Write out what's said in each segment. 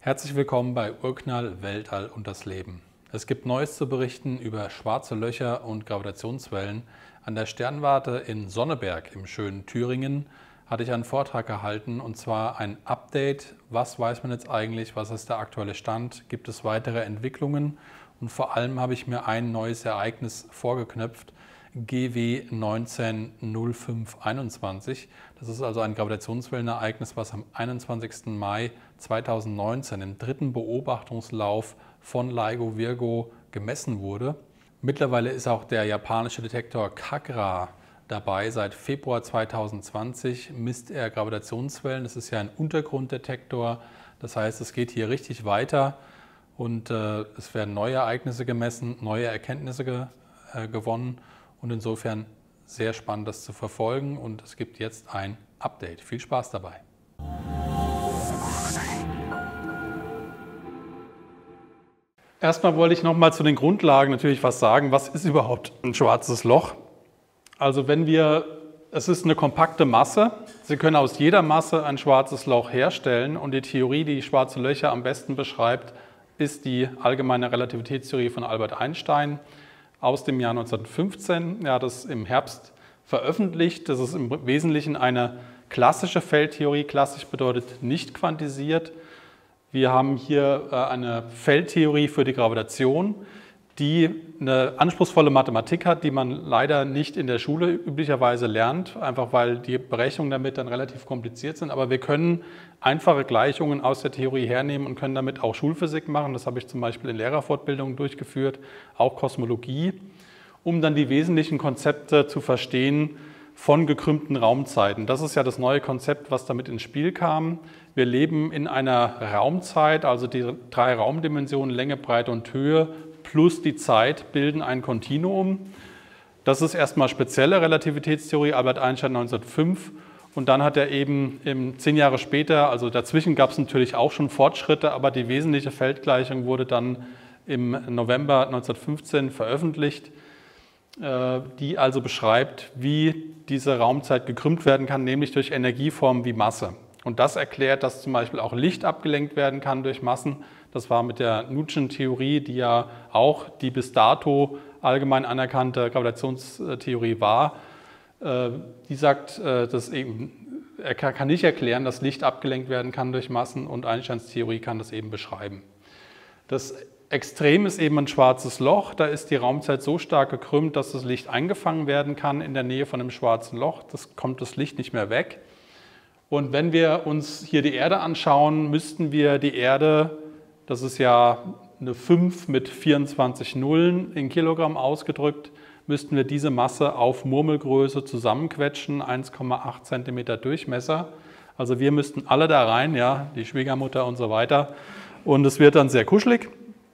Herzlich willkommen bei Urknall, Weltall und das Leben. Es gibt Neues zu berichten über schwarze Löcher und Gravitationswellen. An der Sternwarte in Sonneberg im schönen Thüringen hatte ich einen Vortrag gehalten, und zwar ein Update. Was weiß man jetzt eigentlich? Was ist der aktuelle Stand? Gibt es weitere Entwicklungen? Und vor allem habe ich mir ein neues Ereignis vorgeknöpft, GW 190521. Das ist also ein Gravitationswellenereignis, was am 21. Mai 2019 im dritten Beobachtungslauf von LIGO Virgo gemessen wurde. Mittlerweile ist auch der japanische Detektor KAGRA dabei. Seit Februar 2020 misst er Gravitationswellen. Das ist ja ein Untergrunddetektor. Das heißt, es geht hier richtig weiter und es werden neue Ereignisse gemessen, neue Erkenntnisse gewonnen. Und insofern sehr spannend, das zu verfolgen, und es gibt jetzt ein Update. Viel Spaß dabei! Erstmal wollte ich noch mal zu den Grundlagen natürlich was sagen. Was ist überhaupt ein schwarzes Loch? Also es ist eine kompakte Masse. Sie können aus jeder Masse ein schwarzes Loch herstellen, und die Theorie, die schwarze Löcher am besten beschreibt, ist die allgemeine Relativitätstheorie von Albert Einstein aus dem Jahr 1915. Er hat es im Herbst veröffentlicht. Das ist im Wesentlichen eine klassische Feldtheorie. Klassisch bedeutet nicht quantisiert. Wir haben hier eine Feldtheorie für die Gravitation, die eine anspruchsvolle Mathematik hat, die man leider nicht in der Schule üblicherweise lernt, einfach weil die Berechnungen damit dann relativ kompliziert sind. Aber wir können einfache Gleichungen aus der Theorie hernehmen und können damit auch Schulphysik machen. Das habe ich zum Beispiel in Lehrerfortbildungen durchgeführt, auch Kosmologie, um dann die wesentlichen Konzepte zu verstehen von gekrümmten Raumzeiten. Das ist ja das neue Konzept, was damit ins Spiel kam. Wir leben in einer Raumzeit, also die 3 Raumdimensionen, Länge, Breite und Höhe, plus die Zeit bilden ein Kontinuum. Das ist erstmal spezielle Relativitätstheorie, Albert Einstein 1905. Und dann hat er eben 10 Jahre später, also dazwischen gab es natürlich auch schon Fortschritte, aber die wesentliche Feldgleichung wurde dann im November 1915 veröffentlicht, die also beschreibt, wie diese Raumzeit gekrümmt werden kann, nämlich durch Energieformen wie Masse. Und das erklärt, dass zum Beispiel auch Licht abgelenkt werden kann durch Massen. Das war mit der Newtonschen Theorie, die ja auch die bis dato allgemein anerkannte Gravitationstheorie war. Die sagt, dass eben, er kann nicht erklären, dass Licht abgelenkt werden kann durch Massen, und Einsteins Theorie kann das eben beschreiben. Das Extrem ist eben ein schwarzes Loch. Da ist die Raumzeit so stark gekrümmt, dass das Licht eingefangen werden kann in der Nähe von einem schwarzen Loch. Das kommt das Licht nicht mehr weg. Und wenn wir uns hier die Erde anschauen, müssten wir die Erde, das ist ja eine 5 mit 24 Nullen in Kilogramm ausgedrückt, müssten wir diese Masse auf Murmelgröße zusammenquetschen, 1,8 cm Durchmesser. Also wir müssten alle da rein, ja, die Schwiegermutter und so weiter. Und es wird dann sehr kuschelig.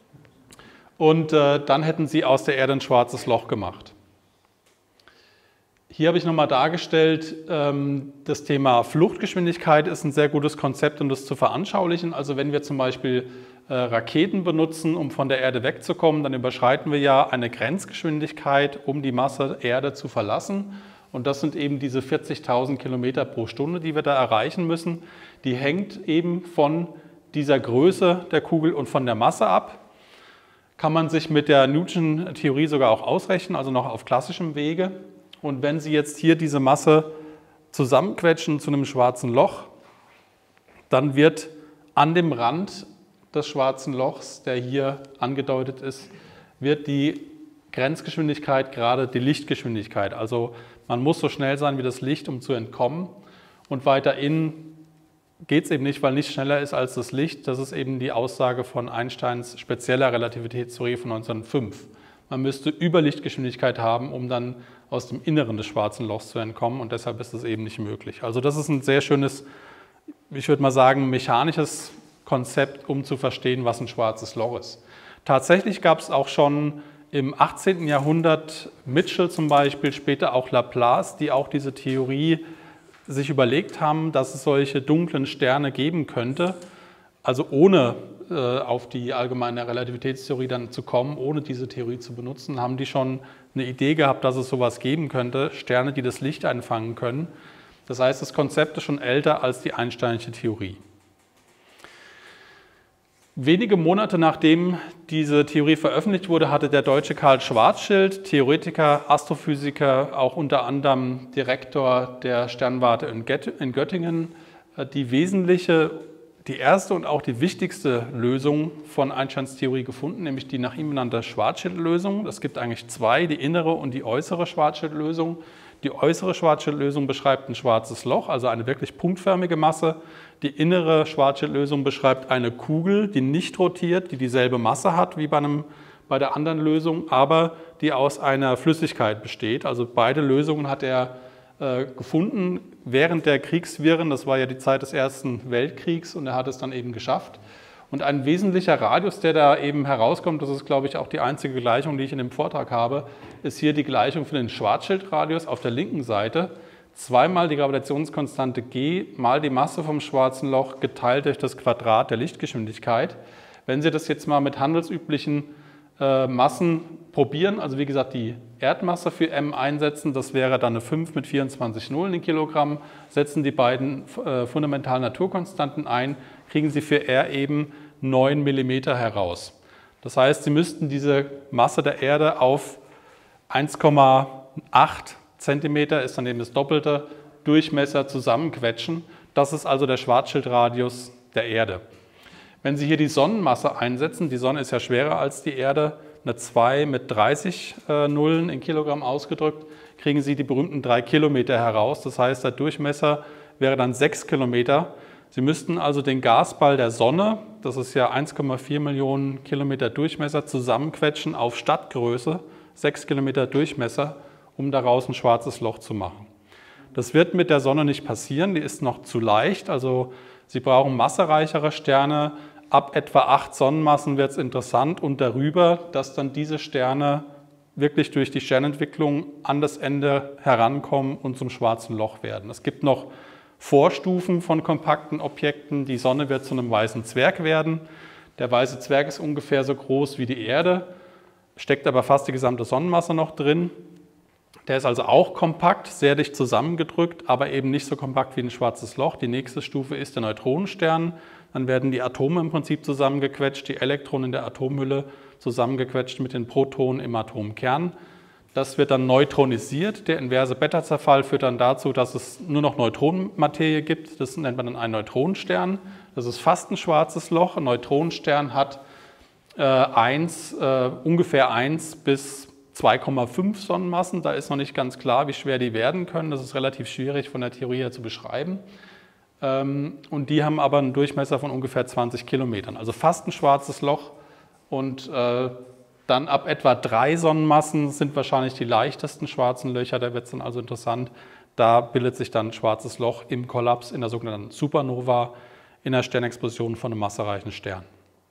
Und dann hätten Sie aus der Erde ein schwarzes Loch gemacht. Hier habe ich nochmal dargestellt, das Thema Fluchtgeschwindigkeit ist ein sehr gutes Konzept, um das zu veranschaulichen. Also wenn wir zum Beispiel Raketen benutzen, um von der Erde wegzukommen, dann überschreiten wir ja eine Grenzgeschwindigkeit, um die Masse Erde zu verlassen. Und das sind eben diese 40.000 Kilometer pro Stunde, die wir da erreichen müssen. Die hängt eben von dieser Größe der Kugel und von der Masse ab. Kann man sich mit der Newtonschen Theorie sogar auch ausrechnen, also noch auf klassischem Wege. Und wenn Sie jetzt hier diese Masse zusammenquetschen zu einem schwarzen Loch, dann wird an dem Rand des schwarzen Lochs, der hier angedeutet ist, wird die Grenzgeschwindigkeit gerade die Lichtgeschwindigkeit. Also man muss so schnell sein wie das Licht, um zu entkommen. Und weiter innen geht es eben nicht, weil nichts schneller ist als das Licht. Das ist eben die Aussage von Einsteins spezieller Relativitätstheorie von 1905. Man müsste Überlichtgeschwindigkeit haben, um dann aus dem Inneren des schwarzen Lochs zu entkommen, und deshalb ist das eben nicht möglich. Also das ist ein sehr schönes, ich würde mal sagen, mechanisches Konzept, um zu verstehen, was ein schwarzes Loch ist. Tatsächlich gab es auch schon im 18. Jahrhundert Mitchell zum Beispiel, später auch Laplace, die auch diese Theorie sich überlegt haben, dass es solche dunklen Sterne geben könnte, also ohne auf die allgemeine Relativitätstheorie dann zu kommen, ohne diese Theorie zu benutzen, haben die schon eine Idee gehabt, dass es sowas geben könnte, Sterne, die das Licht einfangen können. Das heißt, das Konzept ist schon älter als die Einsteinsche Theorie. Wenige Monate nachdem diese Theorie veröffentlicht wurde, hatte der deutsche Karl Schwarzschild, Theoretiker, Astrophysiker, auch unter anderem Direktor der Sternwarte in Göttingen, die erste und auch die wichtigste Lösung von Einsteins Theorie gefunden, nämlich die nach ihm benannte Schwarzschild-Lösung. Es gibt eigentlich zwei, die innere und die äußere Schwarzschild-Lösung. Die äußere Schwarzschild-Lösung beschreibt ein schwarzes Loch, also eine wirklich punktförmige Masse. Die innere Schwarzschild-Lösung beschreibt eine Kugel, die nicht rotiert, die dieselbe Masse hat wie bei der anderen Lösung, aber die aus einer Flüssigkeit besteht. Also beide Lösungen hat er gefunden während der Kriegswirren. Das war ja die Zeit des Ersten Weltkriegs und er hat es dann eben geschafft. Und ein wesentlicher Radius, der da eben herauskommt, das ist, glaube ich, auch die einzige Gleichung, die ich in dem Vortrag habe, ist hier die Gleichung für den Schwarzschildradius auf der linken Seite. Zweimal die Gravitationskonstante g mal die Masse vom schwarzen Loch geteilt durch das Quadrat der Lichtgeschwindigkeit. Wenn Sie das jetzt mal mit handelsüblichen Massen probieren, also wie gesagt die Erdmasse für m einsetzen, das wäre dann eine 5 mit 24 Nullen in Kilogramm, setzen die beiden fundamentalen Naturkonstanten ein, kriegen Sie für r eben 9 mm heraus. Das heißt, Sie müssten diese Masse der Erde auf 1,8 cm, ist dann eben das doppelte Durchmesser, zusammenquetschen. Das ist also der Schwarzschildradius der Erde. Wenn Sie hier die Sonnenmasse einsetzen, die Sonne ist ja schwerer als die Erde, eine 2 mit 30 Nullen in Kilogramm ausgedrückt, kriegen Sie die berühmten 3 Kilometer heraus. Das heißt, der Durchmesser wäre dann 6 Kilometer. Sie müssten also den Gasball der Sonne, das ist ja 1,4 Millionen Kilometer Durchmesser, zusammenquetschen auf Stadtgröße, 6 Kilometer Durchmesser, um daraus ein schwarzes Loch zu machen. Das wird mit der Sonne nicht passieren, die ist noch zu leicht, also Sie brauchen massereichere Sterne. Ab etwa 8 Sonnenmassen wird es interessant und darüber, dass dann diese Sterne wirklich durch die Sternentwicklung an das Ende herankommen und zum schwarzen Loch werden. Es gibt noch Vorstufen von kompakten Objekten. Die Sonne wird zu einem weißen Zwerg werden. Der weiße Zwerg ist ungefähr so groß wie die Erde, steckt aber fast die gesamte Sonnenmasse noch drin. Der ist also auch kompakt, sehr dicht zusammengedrückt, aber eben nicht so kompakt wie ein schwarzes Loch. Die nächste Stufe ist der Neutronenstern. Dann werden die Atome im Prinzip zusammengequetscht, die Elektronen in der Atomhülle zusammengequetscht mit den Protonen im Atomkern. Das wird dann neutronisiert. Der inverse Beta-Zerfall führt dann dazu, dass es nur noch Neutronenmaterie gibt. Das nennt man dann einen Neutronenstern. Das ist fast ein schwarzes Loch. Ein Neutronenstern hat ungefähr 1 bis 2,5 Sonnenmassen. Da ist noch nicht ganz klar, wie schwer die werden können. Das ist relativ schwierig von der Theorie her zu beschreiben. Und die haben aber einen Durchmesser von ungefähr 20 Kilometern. Also fast ein schwarzes Loch. Und dann ab etwa 3 Sonnenmassen sind wahrscheinlich die leichtesten schwarzen Löcher. Da wird es dann also interessant. Da bildet sich dann ein schwarzes Loch im Kollaps in der sogenannten Supernova, in der Sternexplosion von einem massereichen Stern.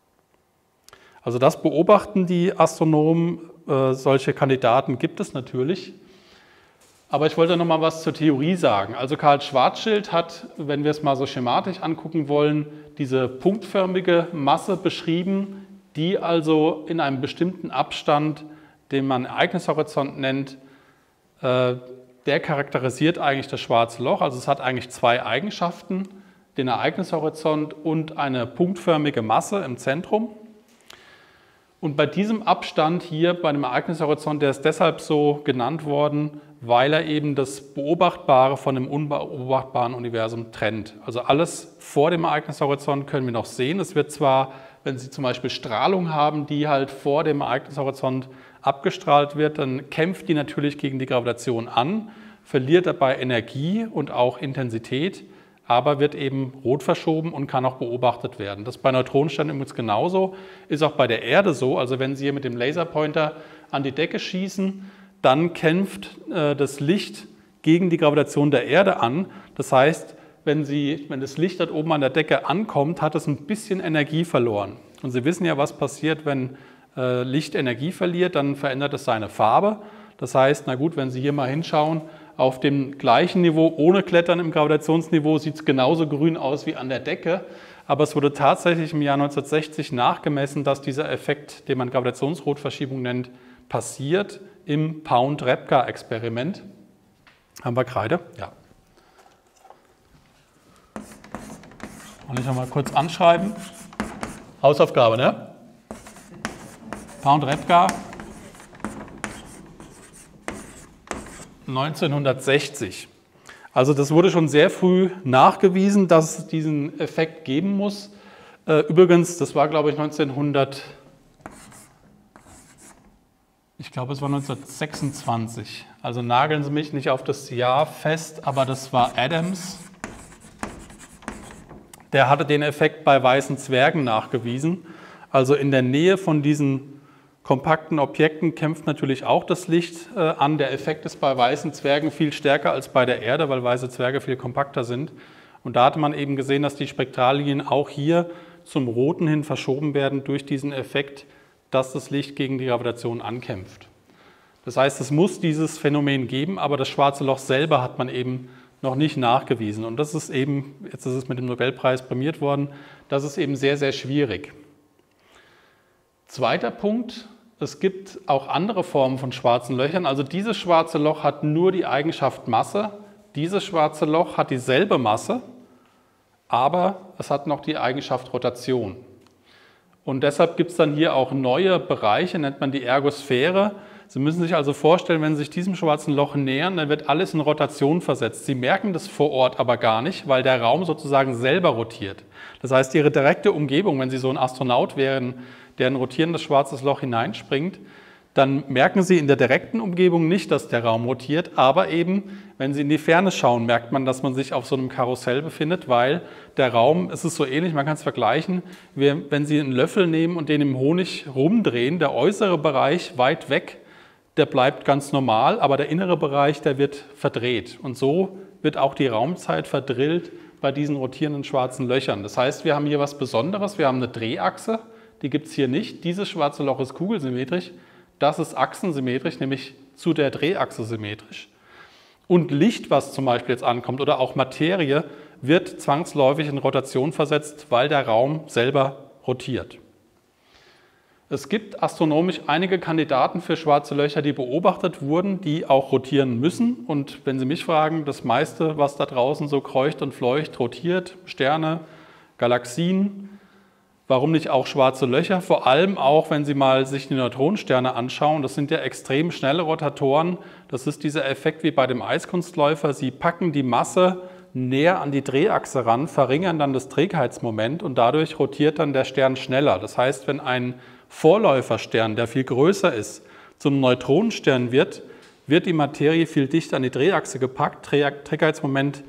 Also das beobachten die Astronomen. Solche Kandidaten gibt es natürlich. Aber ich wollte noch mal was zur Theorie sagen. Also Karl Schwarzschild hat, wenn wir es mal so schematisch angucken wollen, diese punktförmige Masse beschrieben, die also in einem bestimmten Abstand, den man Ereignishorizont nennt, der charakterisiert eigentlich das schwarze Loch. Also es hat eigentlich zwei Eigenschaften, den Ereignishorizont und eine punktförmige Masse im Zentrum. Und bei diesem Abstand hier, bei dem Ereignishorizont, der ist deshalb so genannt worden, weil er eben das Beobachtbare von dem unbeobachtbaren Universum trennt. Also alles vor dem Ereignishorizont können wir noch sehen. Es wird zwar, wenn Sie zum Beispiel Strahlung haben, die halt vor dem Ereignishorizont abgestrahlt wird, dann kämpft die natürlich gegen die Gravitation an, verliert dabei Energie und auch Intensität, aber wird eben rot verschoben und kann auch beobachtet werden. Das ist bei Neutronensternen übrigens genauso, ist auch bei der Erde so. Also wenn Sie hier mit dem Laserpointer an die Decke schießen, dann kämpft das Licht gegen die Gravitation der Erde an. Das heißt, wenn das Licht dort oben an der Decke ankommt, hat es ein bisschen Energie verloren. Und Sie wissen ja, was passiert, wenn Licht Energie verliert, dann verändert es seine Farbe. Das heißt, na gut, wenn Sie hier mal hinschauen, auf dem gleichen Niveau, ohne Klettern im Gravitationsniveau, sieht es genauso grün aus wie an der Decke. Aber es wurde tatsächlich im Jahr 1960 nachgemessen, dass dieser Effekt, den man Gravitationsrotverschiebung nennt, passiert im Pound-Repka-Experiment. Haben wir Kreide? Ja. Soll ich noch mal kurz anschreiben? Hausaufgabe, ne? Pound-Repka 1960. Also das wurde schon sehr früh nachgewiesen, dass es diesen Effekt geben muss. Übrigens, das war glaube ich 1926. Also nageln Sie mich nicht auf das Jahr fest, aber das war Adams. Der hatte den Effekt bei weißen Zwergen nachgewiesen. Also in der Nähe von diesen kompakten Objekten kämpft natürlich auch das Licht an. Der Effekt ist bei weißen Zwergen viel stärker als bei der Erde, weil weiße Zwerge viel kompakter sind. Und da hatte man eben gesehen, dass die Spektrallinien auch hier zum Roten hin verschoben werden durch diesen Effekt, dass das Licht gegen die Gravitation ankämpft. Das heißt, es muss dieses Phänomen geben, aber das schwarze Loch selber hat man eben noch nicht nachgewiesen. Und das ist eben, jetzt ist es mit dem Nobelpreis prämiert worden, das ist eben sehr, sehr schwierig. Zweiter Punkt, es gibt auch andere Formen von schwarzen Löchern. Also dieses schwarze Loch hat nur die Eigenschaft Masse. Dieses schwarze Loch hat dieselbe Masse, aber es hat noch die Eigenschaft Rotation. Und deshalb gibt es dann hier auch neue Bereiche, nennt man die Ergosphäre. Sie müssen sich also vorstellen, wenn Sie sich diesem schwarzen Loch nähern, dann wird alles in Rotation versetzt. Sie merken das vor Ort aber gar nicht, weil der Raum sozusagen selber rotiert. Das heißt, Ihre direkte Umgebung, wenn Sie so ein Astronaut wären, der in ein rotierendes schwarzes Loch hineinspringt, dann merken Sie in der direkten Umgebung nicht, dass der Raum rotiert, aber eben, wenn Sie in die Ferne schauen, merkt man, dass man sich auf so einem Karussell befindet, weil der Raum, es ist so ähnlich, man kann es vergleichen, wenn Sie einen Löffel nehmen und den im Honig rumdrehen, der äußere Bereich weit weg, der bleibt ganz normal, aber der innere Bereich, der wird verdreht. Und so wird auch die Raumzeit verdrillt bei diesen rotierenden schwarzen Löchern. Das heißt, wir haben hier was Besonderes, wir haben eine Drehachse, die gibt es hier nicht. Dieses schwarze Loch ist kugelsymmetrisch, das ist achsensymmetrisch, nämlich zu der Drehachse symmetrisch. Und Licht, was zum Beispiel jetzt ankommt, oder auch Materie, wird zwangsläufig in Rotation versetzt, weil der Raum selber rotiert. Es gibt astronomisch einige Kandidaten für schwarze Löcher, die beobachtet wurden, die auch rotieren müssen. Und wenn Sie mich fragen, das meiste, was da draußen so kreucht und fleucht, rotiert, Sterne, Galaxien, warum nicht auch schwarze Löcher? Vor allem auch, wenn Sie mal sich die Neutronensterne anschauen, das sind ja extrem schnelle Rotatoren. Das ist dieser Effekt wie bei dem Eiskunstläufer. Sie packen die Masse näher an die Drehachse ran, verringern dann das Trägheitsmoment und dadurch rotiert dann der Stern schneller. Das heißt, wenn ein Vorläuferstern, der viel größer ist, zum Neutronenstern wird die Materie viel dichter an die Drehachse gepackt, Trägheitsmoment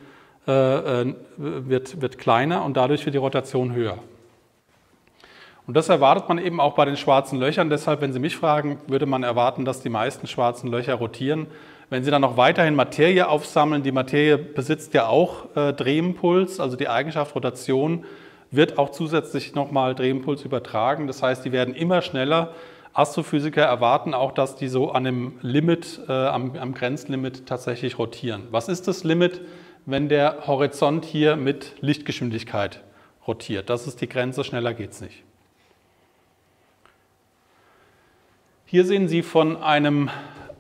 wird kleiner und dadurch wird die Rotation höher. Und das erwartet man eben auch bei den schwarzen Löchern. Deshalb, wenn Sie mich fragen, würde man erwarten, dass die meisten schwarzen Löcher rotieren. Wenn Sie dann noch weiterhin Materie aufsammeln, die Materie besitzt ja auch Drehimpuls, also die Eigenschaft Rotation, wird auch zusätzlich nochmal Drehimpuls übertragen. Das heißt, die werden immer schneller. Astrophysiker erwarten auch, dass die so an dem Limit, am Grenzlimit tatsächlich rotieren. Was ist das Limit, wenn der Horizont hier mit Lichtgeschwindigkeit rotiert? Das ist die Grenze, schneller geht es nicht. Hier sehen Sie von einem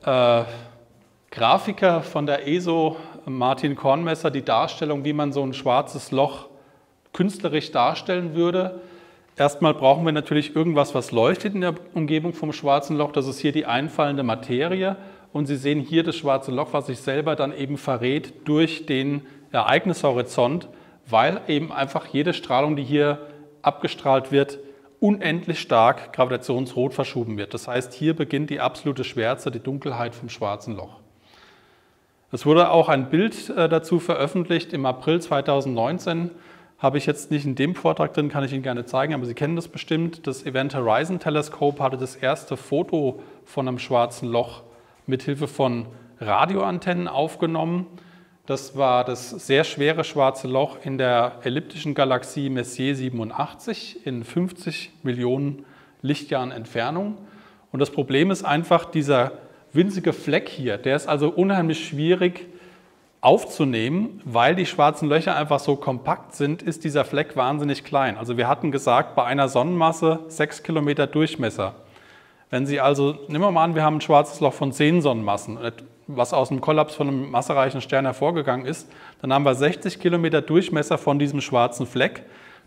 Grafiker von der ESO, Martin Kornmesser, die Darstellung, wie man so ein schwarzes Loch künstlerisch darstellen würde. Erstmal brauchen wir natürlich irgendwas, was leuchtet in der Umgebung vom schwarzen Loch. Das ist hier die einfallende Materie. Und Sie sehen hier das schwarze Loch, was sich selber dann eben verrät durch den Ereignishorizont, weil eben einfach jede Strahlung, die hier abgestrahlt wird, unendlich stark gravitationsrot verschoben wird. Das heißt, hier beginnt die absolute Schwärze, die Dunkelheit vom schwarzen Loch. Es wurde auch ein Bild dazu veröffentlicht im April 2019. Habe ich jetzt nicht in dem Vortrag drin, kann ich Ihnen gerne zeigen, aber Sie kennen das bestimmt. Das Event Horizon Telescope hatte das erste Foto von einem schwarzen Loch mit Hilfe von Radioantennen aufgenommen. Das war das sehr schwere schwarze Loch in der elliptischen Galaxie Messier 87 in 50 Millionen Lichtjahren Entfernung. Und das Problem ist einfach, dieser winzige Fleck hier, der ist also unheimlich schwierig aufzunehmen, weil die schwarzen Löcher einfach so kompakt sind, ist dieser Fleck wahnsinnig klein. Also wir hatten gesagt, bei einer Sonnenmasse 6 Kilometer Durchmesser. Wenn Sie also, nehmen wir mal an, wir haben ein schwarzes Loch von 10 Sonnenmassen, was aus dem Kollaps von einem massereichen Stern hervorgegangen ist, dann haben wir 60 Kilometer Durchmesser von diesem schwarzen Fleck.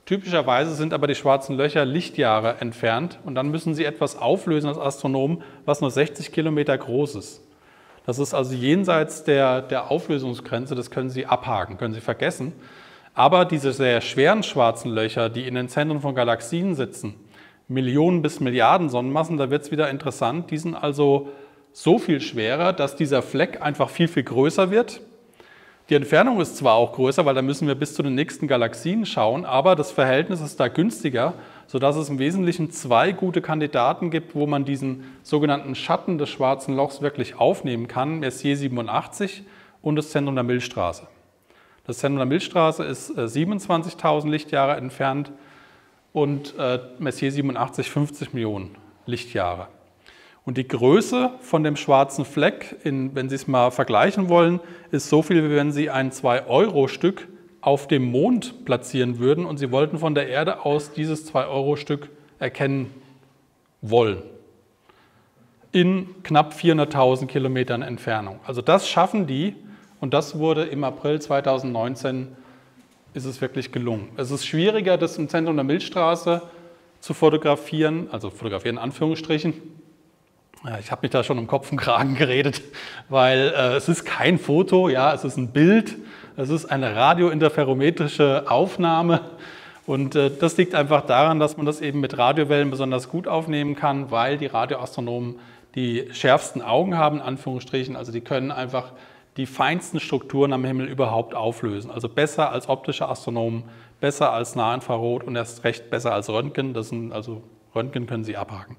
Typischerweise sind aber die schwarzen Löcher Lichtjahre entfernt und dann müssen Sie etwas auflösen als Astronom, was nur 60 Kilometer groß ist. Das ist also jenseits der Auflösungsgrenze, das können Sie abhaken, können Sie vergessen. Aber diese sehr schweren schwarzen Löcher, die in den Zentren von Galaxien sitzen, Millionen bis Milliarden Sonnenmassen, da wird es wieder interessant, die sind also so viel schwerer, dass dieser Fleck einfach viel, viel größer wird. Die Entfernung ist zwar auch größer, weil da müssen wir bis zu den nächsten Galaxien schauen, aber das Verhältnis ist da günstiger, sodass es im Wesentlichen zwei gute Kandidaten gibt, wo man diesen sogenannten Schatten des Schwarzen Lochs wirklich aufnehmen kann, Messier 87 und das Zentrum der Milchstraße. Das Zentrum der Milchstraße ist 27.000 Lichtjahre entfernt und Messier 87 50 Millionen Lichtjahre. Und die Größe von dem schwarzen Fleck, wenn Sie es mal vergleichen wollen, ist so viel, wie wenn Sie ein 2-Euro-Stück auf dem Mond platzieren würden und Sie wollten von der Erde aus dieses 2-Euro-Stück erkennen wollen. In knapp 400.000 Kilometern Entfernung. Also das schaffen die und das wurde im April 2019, ist es wirklich gelungen. Es ist schwieriger, das im Zentrum der Milchstraße zu fotografieren, also fotografieren in Anführungsstrichen. Ich habe mich da schon um Kopf und Kragen geredet, weil es ist kein Foto, ja, es ist ein Bild, es ist eine radiointerferometrische Aufnahme und das liegt einfach daran, dass man das eben mit Radiowellen besonders gut aufnehmen kann, weil die Radioastronomen die schärfsten Augen haben, in Anführungsstrichen, also die können einfach die feinsten Strukturen am Himmel überhaupt auflösen. Also besser als optische Astronomen, besser als Nahinfrarot und erst recht besser als Röntgen, also Röntgen können Sie abhaken.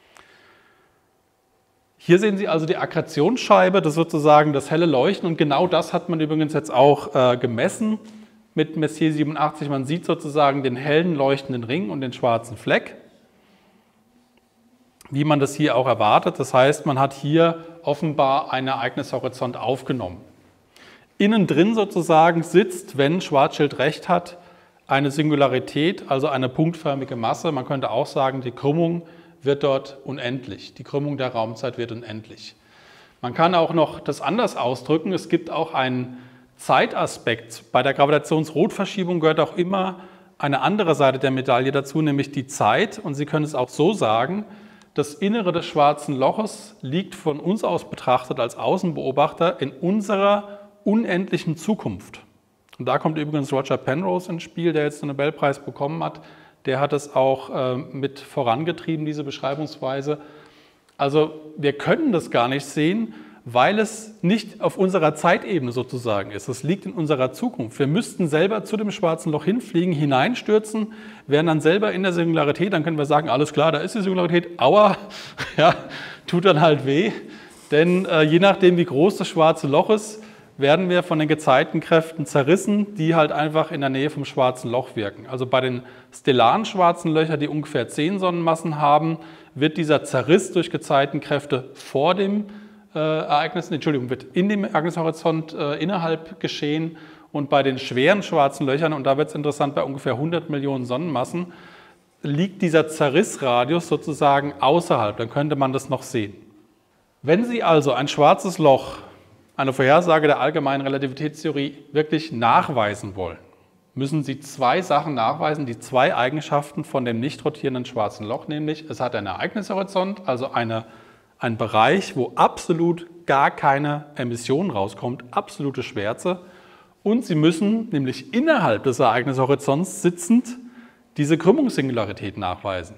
Hier sehen Sie also die Akkretionsscheibe, das ist sozusagen das helle Leuchten und genau das hat man übrigens jetzt auch gemessen mit Messier 87. Man sieht sozusagen den hellen leuchtenden Ring und den schwarzen Fleck, wie man das hier auch erwartet. Das heißt, man hat hier offenbar einen Ereignishorizont aufgenommen. Innen drin sozusagen sitzt, wenn Schwarzschild recht hat, eine Singularität, also eine punktförmige Masse. Man könnte auch sagen, die Krümmung wird dort unendlich. Die Krümmung der Raumzeit wird unendlich. Man kann auch noch das anders ausdrücken. Es gibt auch einen Zeitaspekt. Bei der Gravitationsrotverschiebung gehört auch immer eine andere Seite der Medaille dazu, nämlich die Zeit. Und Sie können es auch so sagen, das Innere des schwarzen Loches liegt von uns aus betrachtet als Außenbeobachter in unserer unendlichen Zukunft. Und da kommt übrigens Roger Penrose ins Spiel, der jetzt den Nobelpreis bekommen hat. Der hat es auch mit vorangetrieben, diese Beschreibungsweise. Also wir können das gar nicht sehen, weil es nicht auf unserer Zeitebene sozusagen ist. Es liegt in unserer Zukunft. Wir müssten selber zu dem schwarzen Loch hinfliegen, hineinstürzen, wären dann selber in der Singularität. Dann können wir sagen, alles klar, da ist die Singularität, aua, ja, tut dann halt weh. Denn je nachdem, wie groß das schwarze Loch ist, werden wir von den Gezeitenkräften zerrissen, die halt einfach in der Nähe vom schwarzen Loch wirken. Also bei den stellaren schwarzen Löchern, die ungefähr 10 Sonnenmassen haben, wird dieser Zerriss durch Gezeitenkräfte vor dem wird in dem Ereignishorizont innerhalb geschehen. Und bei den schweren schwarzen Löchern, und da wird es interessant, bei ungefähr 100 Millionen Sonnenmassen, liegt dieser Zerrissradius sozusagen außerhalb. Dann könnte man das noch sehen. Wenn Sie also ein schwarzes Loch, eine Vorhersage der allgemeinen Relativitätstheorie wirklich nachweisen wollen, müssen Sie zwei Sachen nachweisen, die zwei Eigenschaften von dem nicht rotierenden schwarzen Loch, nämlich es hat einen Ereignishorizont, also ein Bereich, wo absolut gar keine Emission rauskommt, absolute Schwärze, und Sie müssen nämlich innerhalb des Ereignishorizonts sitzend diese Krümmungssingularität nachweisen.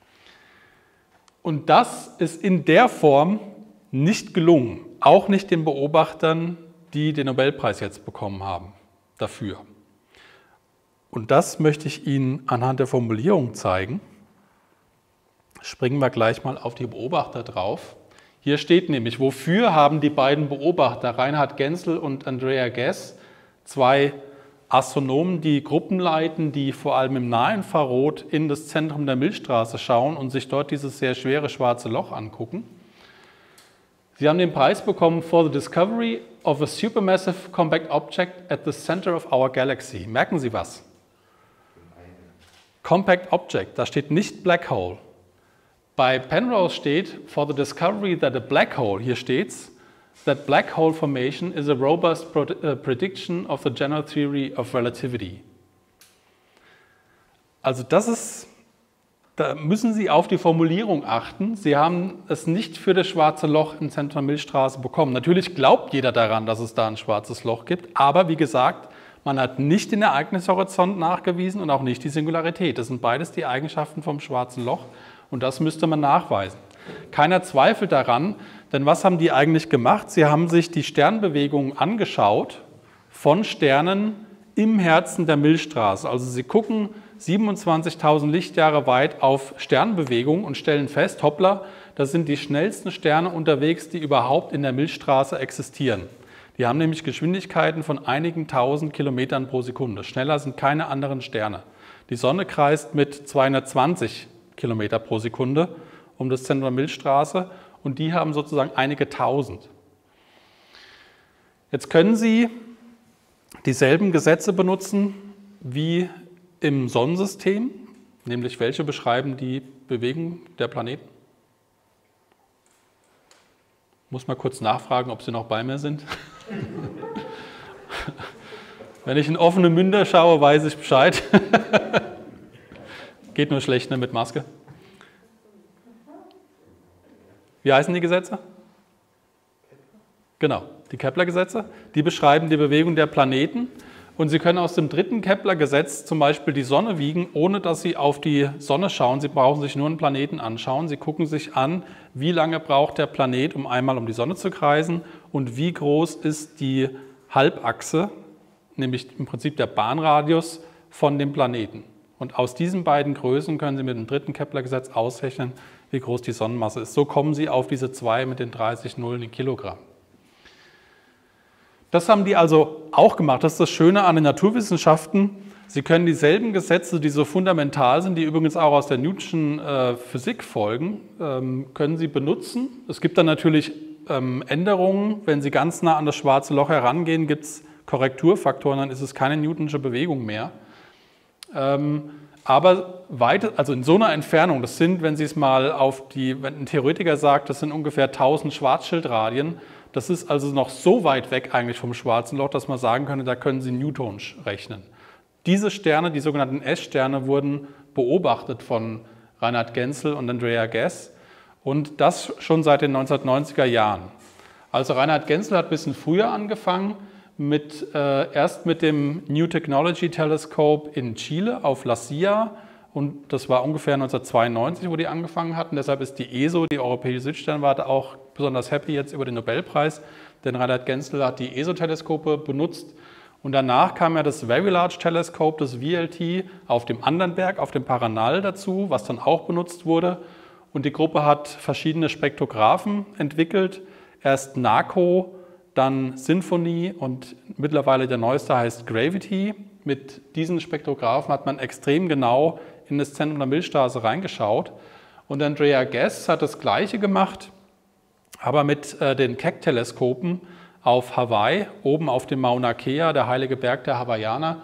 Und das ist in der Form nicht gelungen, auch nicht den Beobachtern, die den Nobelpreis jetzt bekommen haben, dafür. Und das möchte ich Ihnen anhand der Formulierung zeigen. Springen wir gleich mal auf die Beobachter drauf. Hier steht nämlich, wofür haben die beiden Beobachter, Reinhard Genzel und Andrea Ghez, zwei Astronomen, die Gruppen leiten, die vor allem im Nahinfrarot in das Zentrum der Milchstraße schauen und sich dort dieses sehr schwere schwarze Loch angucken. Sie haben den Preis bekommen for the discovery of a supermassive compact object at the center of our galaxy. Merken Sie was? Compact Object, da steht nicht Black Hole. Bei Penrose steht, for the discovery that a black hole, hier steht's, that black hole formation is a robust prediction of the general theory of relativity. Also da müssen Sie auf die Formulierung achten. Sie haben es nicht für das schwarze Loch im Zentrum der Milchstraße bekommen. Natürlich glaubt jeder daran, dass es da ein schwarzes Loch gibt, aber wie gesagt, man hat nicht den Ereignishorizont nachgewiesen und auch nicht die Singularität. Das sind beides die Eigenschaften vom schwarzen Loch und das müsste man nachweisen. Keiner zweifelt daran, denn was haben die eigentlich gemacht? Sie haben sich die Sternbewegungen angeschaut von Sternen im Herzen der Milchstraße. Also Sie gucken 27.000 Lichtjahre weit auf Sternbewegungen und stellen fest, hoppla, das sind die schnellsten Sterne unterwegs, die überhaupt in der Milchstraße existieren. Die haben nämlich Geschwindigkeiten von einigen tausend Kilometern pro Sekunde. Schneller sind keine anderen Sterne. Die Sonne kreist mit 220 Kilometer pro Sekunde um das Zentrum der Milchstraße und die haben sozusagen einige tausend. Jetzt können Sie dieselben Gesetze benutzen wie im Sonnensystem, nämlich welche beschreiben die Bewegung der Planeten? Muss mal kurz nachfragen, ob Sie noch bei mir sind. Wenn ich in offene Münder schaue, weiß ich Bescheid. Geht nur schlecht, ne, mit Maske. Wie heißen die Gesetze? Genau, die Kepler-Gesetze. Die beschreiben die Bewegung der Planeten. Und Sie können aus dem dritten Kepler-Gesetz zum Beispiel die Sonne wiegen, ohne dass Sie auf die Sonne schauen. Sie brauchen sich nur einen Planeten anschauen. Sie gucken sich an, wie lange braucht der Planet, um einmal um die Sonne zu kreisen und wie groß ist die Halbachse, nämlich im Prinzip der Bahnradius von dem Planeten. Und aus diesen beiden Größen können Sie mit dem dritten Kepler-Gesetz ausrechnen, wie groß die Sonnenmasse ist. So kommen Sie auf diese 2 mit den 30 Nullen in Kilogramm. Das haben die also auch gemacht. Das ist das Schöne an den Naturwissenschaften. Sie können dieselben Gesetze, die so fundamental sind, die übrigens auch aus der Newtonschen Physik folgen, können Sie benutzen. Es gibt dann natürlich Änderungen. Wenn Sie ganz nah an das schwarze Loch herangehen, gibt es Korrekturfaktoren, dann ist es keine Newtonsche Bewegung mehr. Aber also in so einer Entfernung, das sind, wenn Sie es mal wenn ein Theoretiker sagt, das sind ungefähr 1000 Schwarzschildradien, das ist also noch so weit weg eigentlich vom schwarzen Loch, dass man sagen könnte, da können Sie newtonsch rechnen. Diese Sterne, die sogenannten S-Sterne, wurden beobachtet von Reinhard Genzel und Andrea Ghez und das schon seit den 1990er Jahren. Also Reinhard Genzel hat ein bisschen früher angefangen, erst mit dem New Technology Telescope in Chile auf La Silla und das war ungefähr 1992, wo die angefangen hatten. Deshalb ist die ESO, die Europäische Südsternwarte, auch besonders happy jetzt über den Nobelpreis, denn Reinhard Genzel hat die ESO-Teleskope benutzt und danach kam ja das Very Large Telescope, das VLT, auf dem anderen Berg, auf dem Paranal dazu, was dann auch benutzt wurde und die Gruppe hat verschiedene Spektrographen entwickelt, erst NACO, dann Symphony und mittlerweile der neueste heißt Gravity. Mit diesen Spektrographen hat man extrem genau in das Zentrum der Milchstraße reingeschaut. Und Andrea Ghez hat das Gleiche gemacht, aber mit den Keck-Teleskopen auf Hawaii, oben auf dem Mauna Kea, der heilige Berg der Hawaiianer.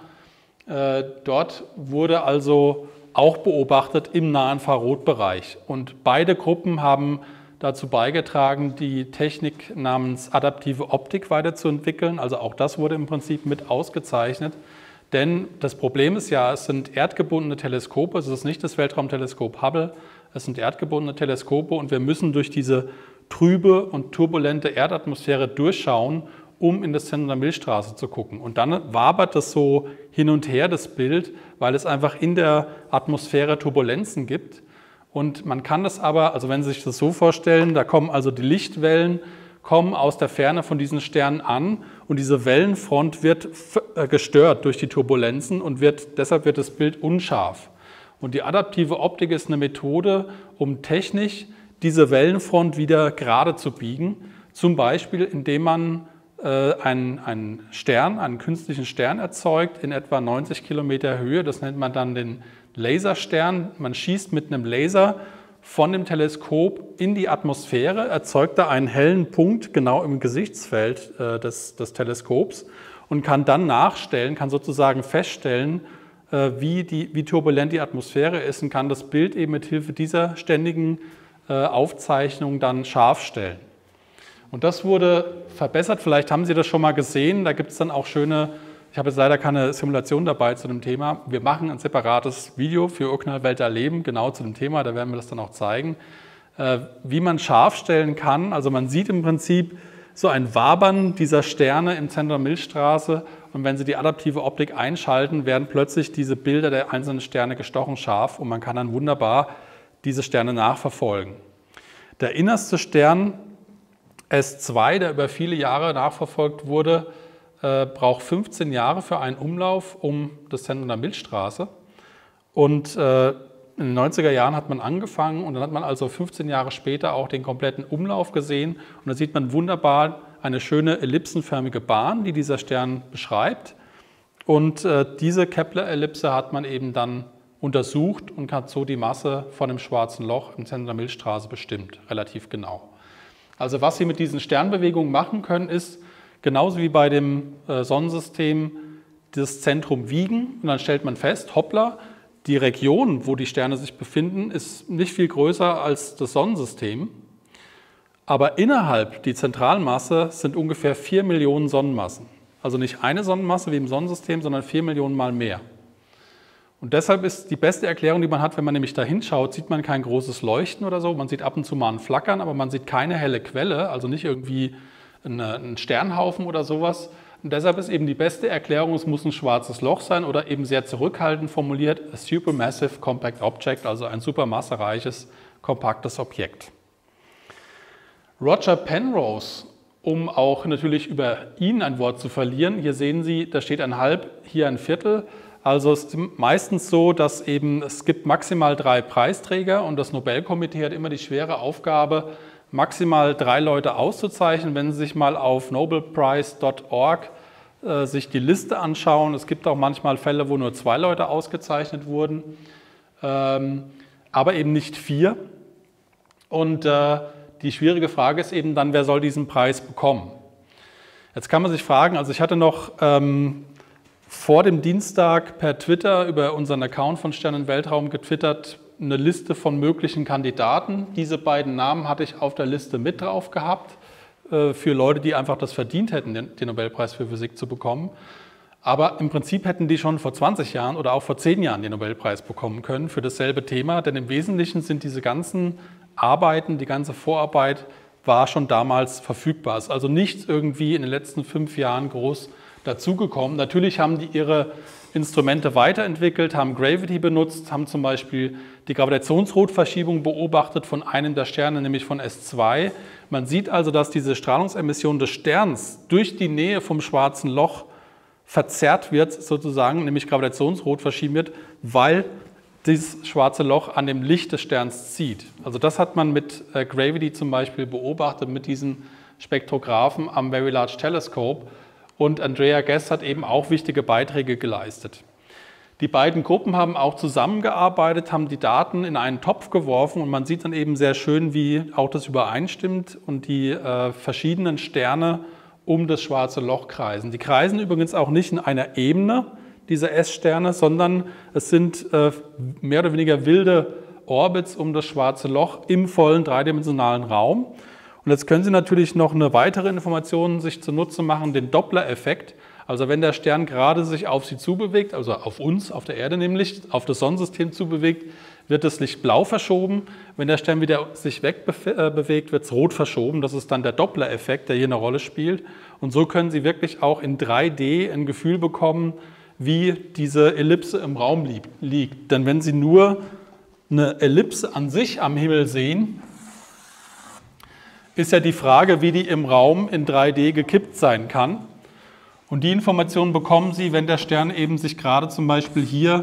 Dort wurde also auch beobachtet im Nahinfrarotbereich. Und beide Gruppen haben dazu beigetragen, die Technik namens adaptive Optik weiterzuentwickeln. Also auch das wurde im Prinzip mit ausgezeichnet. Denn das Problem ist ja, es sind erdgebundene Teleskope, es ist nicht das Weltraumteleskop Hubble, es sind erdgebundene Teleskope und wir müssen durch diese trübe und turbulente Erdatmosphäre durchschauen, um in das Zentrum der Milchstraße zu gucken. Und dann wabert das so hin und her, das Bild, weil es einfach in der Atmosphäre Turbulenzen gibt. Und man kann das aber, also wenn Sie sich das so vorstellen, da kommen also die Lichtwellen, kommen aus der Ferne von diesen Sternen an und diese Wellenfront wird gestört durch die Turbulenzen und deshalb wird das Bild unscharf. Und die adaptive Optik ist eine Methode, um technisch diese Wellenfront wieder gerade zu biegen, zum Beispiel indem man einen künstlichen Stern erzeugt in etwa 90 Kilometer Höhe, das nennt man dann den Laserstern. Man schießt mit einem Laser von dem Teleskop in die Atmosphäre, erzeugt da einen hellen Punkt genau im Gesichtsfeld des Teleskops und kann dann nachstellen, kann sozusagen feststellen, wie turbulent die Atmosphäre ist und kann das Bild eben mit Hilfe dieser ständigen Aufzeichnung dann scharf stellen. Und das wurde verbessert, vielleicht haben Sie das schon mal gesehen, da gibt es dann auch schöne Ich habe jetzt leider keine Simulation dabei zu dem Thema. Wir machen ein separates Video für Urknall Welterleben, genau zu dem Thema, da werden wir das dann auch zeigen. Wie man scharf stellen kann, also man sieht im Prinzip so ein Wabern dieser Sterne im Zentrum der Milchstraße und wenn Sie die adaptive Optik einschalten, werden plötzlich diese Bilder der einzelnen Sterne gestochen scharf und man kann dann wunderbar diese Sterne nachverfolgen. Der innerste Stern S2, der über viele Jahre nachverfolgt wurde, braucht 15 Jahre für einen Umlauf um das Zentrum der Milchstraße und in den 90er Jahren hat man angefangen und dann hat man also 15 Jahre später auch den kompletten Umlauf gesehen und da sieht man wunderbar eine schöne ellipsenförmige Bahn, die dieser Stern beschreibt und diese Kepler-Ellipse hat man eben dann untersucht und hat so die Masse von dem schwarzen Loch im Zentrum der Milchstraße bestimmt, relativ genau. Also was Sie mit diesen Sternbewegungen machen können, ist genauso wie bei dem Sonnensystem das Zentrum wiegen und dann stellt man fest, hoppla, die Region, wo die Sterne sich befinden, ist nicht viel größer als das Sonnensystem, aber innerhalb die Zentralmasse sind ungefähr 4 Millionen Sonnenmassen. Also nicht eine Sonnenmasse wie im Sonnensystem, sondern 4 Millionen Mal mehr. Und deshalb ist die beste Erklärung, die man hat, wenn man nämlich da hinschaut, sieht man kein großes Leuchten oder so, man sieht ab und zu mal ein Flackern, aber man sieht keine helle Quelle, also nicht irgendwie einen Sternhaufen oder sowas. Und deshalb ist eben die beste Erklärung, es muss ein schwarzes Loch sein oder eben sehr zurückhaltend formuliert, a supermassive compact object, also ein supermassereiches, kompaktes Objekt. Roger Penrose, um auch natürlich über ihn ein Wort zu verlieren, hier sehen Sie, da steht ein Halb, hier ein Viertel. Also es ist meistens so, dass eben es gibt maximal 3 Preisträger und das Nobelkomitee hat immer die schwere Aufgabe, maximal 3 Leute auszuzeichnen. Wenn Sie sich mal auf nobelprize.org sich die Liste anschauen, es gibt auch manchmal Fälle, wo nur 2 Leute ausgezeichnet wurden, aber eben nicht 4. Und die schwierige Frage ist eben dann, wer soll diesen Preis bekommen? Jetzt kann man sich fragen, also ich hatte noch vor dem Dienstag per Twitter über unseren Account von Stern und Weltraum getwittert, eine Liste von möglichen Kandidaten. Diese beiden Namen hatte ich auf der Liste mit drauf gehabt, für Leute, die einfach das verdient hätten, den Nobelpreis für Physik zu bekommen. Aber im Prinzip hätten die schon vor 20 Jahren oder auch vor 10 Jahren den Nobelpreis bekommen können für dasselbe Thema, denn im Wesentlichen sind diese ganzen Arbeiten, die ganze Vorarbeit war schon damals verfügbar. Es ist also nichts irgendwie in den letzten 5 Jahren groß dazugekommen. Natürlich haben die ihre Instrumente weiterentwickelt, haben Gravity benutzt, haben zum Beispiel die Gravitationsrotverschiebung beobachtet von einem der Sterne, nämlich von S2. Man sieht also, dass diese Strahlungsemission des Sterns durch die Nähe vom schwarzen Loch verzerrt wird, sozusagen, nämlich gravitationsrot verschieben wird, weil dieses schwarze Loch an dem Licht des Sterns zieht. Also das hat man mit Gravity zum Beispiel beobachtet, mit diesen Spektrographen am Very Large Telescope. Und Andrea Ghez hat eben auch wichtige Beiträge geleistet. Die beiden Gruppen haben auch zusammengearbeitet, haben die Daten in einen Topf geworfen und man sieht dann eben sehr schön, wie auch das übereinstimmt und die verschiedenen Sterne um das schwarze Loch kreisen. Die kreisen übrigens auch nicht in einer Ebene, diese S-Sterne, sondern es sind mehr oder weniger wilde Orbits um das schwarze Loch im vollen dreidimensionalen Raum. Und jetzt können Sie natürlich noch eine weitere Information sich zunutze machen, den Doppler-Effekt. Also wenn der Stern gerade sich auf Sie zubewegt, also auf uns, auf der Erde nämlich, auf das Sonnensystem zubewegt, wird das Licht blau verschoben. Wenn der Stern wieder sich wegbewegt, wird es rot verschoben. Das ist dann der Doppler-Effekt, der hier eine Rolle spielt. Und so können Sie wirklich auch in 3D ein Gefühl bekommen, wie diese Ellipse im Raum liegt. Denn wenn Sie nur eine Ellipse an sich am Himmel sehen, ist ja die Frage, wie die im Raum in 3D gekippt sein kann. Und die Informationen bekommen Sie, wenn der Stern eben sich gerade zum Beispiel hier,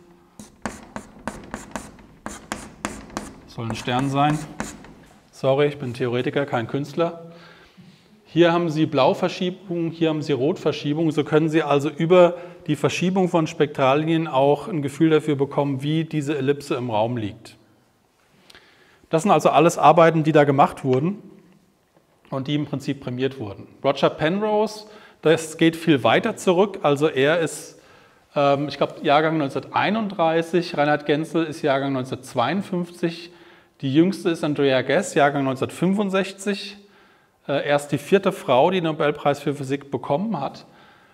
soll ein Stern sein, sorry, ich bin Theoretiker, kein Künstler. Hier haben Sie Blauverschiebung, hier haben Sie Rotverschiebung. So können Sie also über die Verschiebung von Spektrallinien auch ein Gefühl dafür bekommen, wie diese Ellipse im Raum liegt. Das sind also alles Arbeiten, die da gemacht wurden und die im Prinzip prämiert wurden. Roger Penrose, das geht viel weiter zurück. Also er ist, ich glaube, Jahrgang 1931, Reinhard Genzel ist Jahrgang 1952, die jüngste ist Andrea Ghez, Jahrgang 1965. Erst die 4. Frau, die den Nobelpreis für Physik bekommen hat.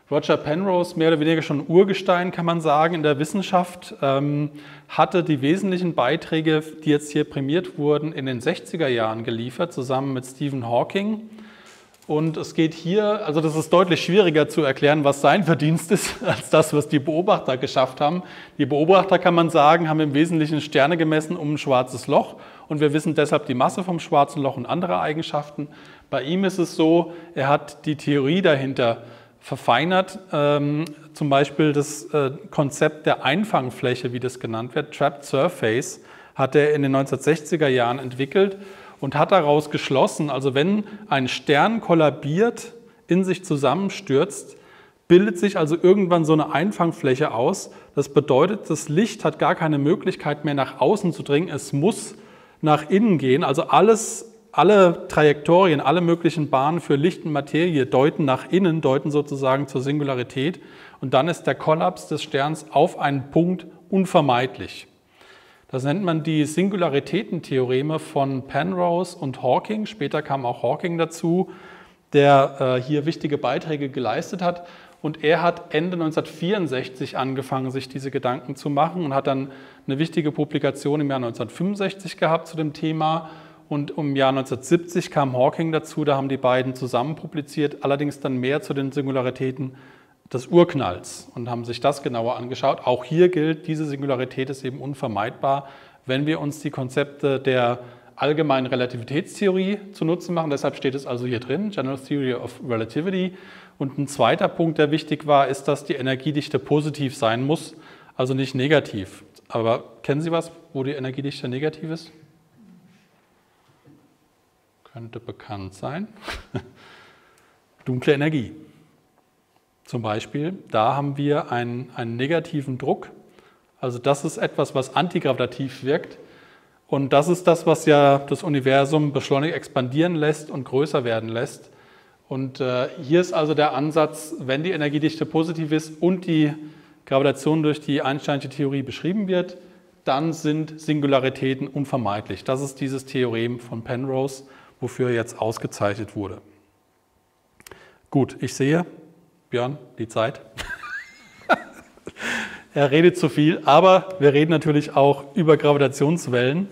Roger Penrose, mehr oder weniger schon Urgestein, kann man sagen, in der Wissenschaft, hatte die wesentlichen Beiträge, die jetzt hier prämiert wurden, in den 60er Jahren geliefert, zusammen mit Stephen Hawking. Und es geht hier, also das ist deutlich schwieriger zu erklären, was sein Verdienst ist, als das, was die Beobachter geschafft haben. Die Beobachter, kann man sagen, haben im Wesentlichen Sterne gemessen um ein schwarzes Loch und wir wissen deshalb die Masse vom schwarzen Loch und andere Eigenschaften. Bei ihm ist es so, er hat die Theorie dahinter verfeinert, zum Beispiel das Konzept der Einfangfläche, wie das genannt wird, Trapped Surface, hat er in den 1960er Jahren entwickelt und hat daraus geschlossen, also wenn ein Stern kollabiert, in sich zusammenstürzt, bildet sich also irgendwann so eine Einfangfläche aus. Das bedeutet, das Licht hat gar keine Möglichkeit mehr nach außen zu dringen, es muss nach innen gehen, also alle Trajektorien, alle möglichen Bahnen für Licht und Materie deuten nach innen, deuten sozusagen zur Singularität und dann ist der Kollaps des Sterns auf einen Punkt unvermeidlich. Das nennt man die Singularitätentheoreme von Penrose und Hawking. Später kam auch Hawking dazu, der hier wichtige Beiträge geleistet hat. Und er hat Ende 1964 angefangen, sich diese Gedanken zu machen und hat dann eine wichtige Publikation im Jahr 1965 gehabt zu dem Thema. Und im Jahr 1970 kam Hawking dazu, da haben die beiden zusammen publiziert, allerdings dann mehr zu den Singularitäten des Urknalls und haben sich das genauer angeschaut. Auch hier gilt, diese Singularität ist eben unvermeidbar, wenn wir uns die Konzepte der allgemeinen Relativitätstheorie zunutze machen. Deshalb steht es also hier drin, General Theory of Relativity. Und ein zweiter Punkt, der wichtig war, ist, dass die Energiedichte positiv sein muss, also nicht negativ. Aber kennen Sie was, wo die Energiedichte negativ ist? Könnte bekannt sein. Dunkle Energie. Zum Beispiel, da haben wir einen negativen Druck. Also das ist etwas, was antigravitativ wirkt. Und das ist das, was ja das Universum beschleunigt expandieren lässt und größer werden lässt. Und hier ist also der Ansatz, wenn die Energiedichte positiv ist und die Gravitation durch die Einsteinsche Theorie beschrieben wird, dann sind Singularitäten unvermeidlich. Das ist dieses Theorem von Penrose, wofür er jetzt ausgezeichnet wurde. Gut, ich sehe, Björn, die Zeit. Er redet zu viel, aber wir reden natürlich auch über Gravitationswellen.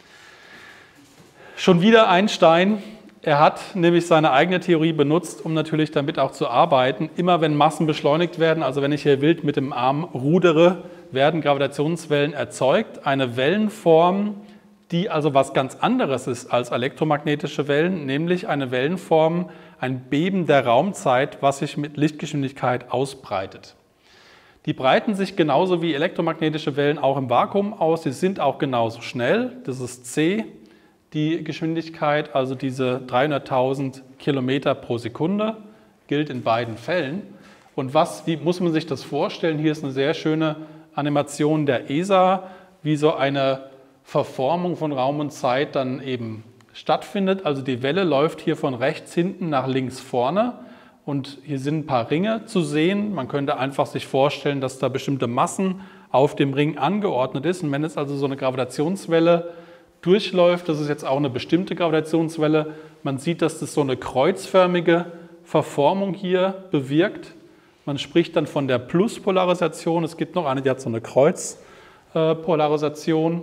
Schon wieder Einstein. Er hat nämlich seine eigene Theorie benutzt, um natürlich damit auch zu arbeiten. Immer wenn Massen beschleunigt werden, also wenn ich hier wild mit dem Arm rudere, werden Gravitationswellen erzeugt. Eine Wellenform, die also was ganz anderes ist als elektromagnetische Wellen, nämlich eine Wellenform, ein Beben der Raumzeit, was sich mit Lichtgeschwindigkeit ausbreitet. Die breiten sich genauso wie elektromagnetische Wellen auch im Vakuum aus, sie sind auch genauso schnell, das ist c, die Geschwindigkeit, also diese 300.000 Kilometer pro Sekunde, gilt in beiden Fällen. Und wie muss man sich das vorstellen? Hier ist eine sehr schöne Animation der ESA, wie so eine Verformung von Raum und Zeit dann eben stattfindet. Also die Welle läuft hier von rechts hinten nach links vorne und hier sind ein paar Ringe zu sehen. Man könnte einfach sich vorstellen, dass da bestimmte Massen auf dem Ring angeordnet ist. Und wenn jetzt also so eine Gravitationswelle durchläuft, das ist jetzt auch eine bestimmte Gravitationswelle, man sieht, dass das so eine kreuzförmige Verformung hier bewirkt. Man spricht dann von der Pluspolarisation. Es gibt noch eine, die hat so eine Kreuzpolarisation.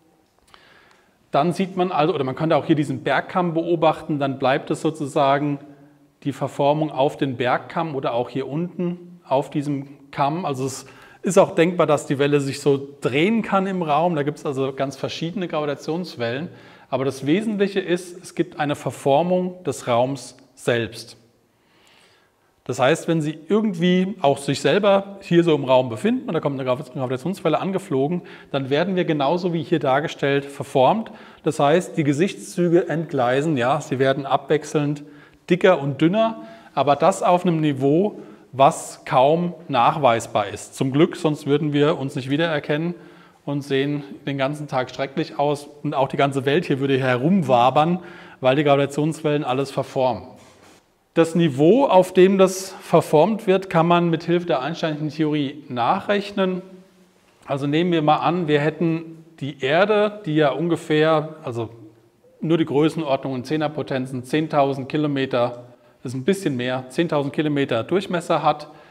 Dann sieht man also, oder man könnte auch hier diesen Bergkamm beobachten, dann bleibt es sozusagen die Verformung auf den Bergkamm oder auch hier unten auf diesem Kamm. Also es ist auch denkbar, dass die Welle sich so drehen kann im Raum. Da gibt es also ganz verschiedene Gravitationswellen. Aber das Wesentliche ist, es gibt eine Verformung des Raums selbst. Das heißt, wenn Sie irgendwie auch sich selber hier so im Raum befinden und da kommt eine Gravitationswelle angeflogen, dann werden wir genauso wie hier dargestellt verformt. Das heißt, die Gesichtszüge entgleisen, ja, sie werden abwechselnd dicker und dünner, aber das auf einem Niveau, was kaum nachweisbar ist. Zum Glück, sonst würden wir uns nicht wiedererkennen und sehen den ganzen Tag schrecklich aus und auch die ganze Welt hier würde herumwabern, weil die Gravitationswellen alles verformen. Das Niveau, auf dem das verformt wird, kann man mit Hilfe der Einsteinschen Theorie nachrechnen. Also nehmen wir mal an, wir hätten die Erde, die ja ungefähr, also nur die Größenordnung in Zehnerpotenzen, 10.000 Kilometer, das ist ein bisschen mehr, 10.000 Kilometer Durchmesser hat.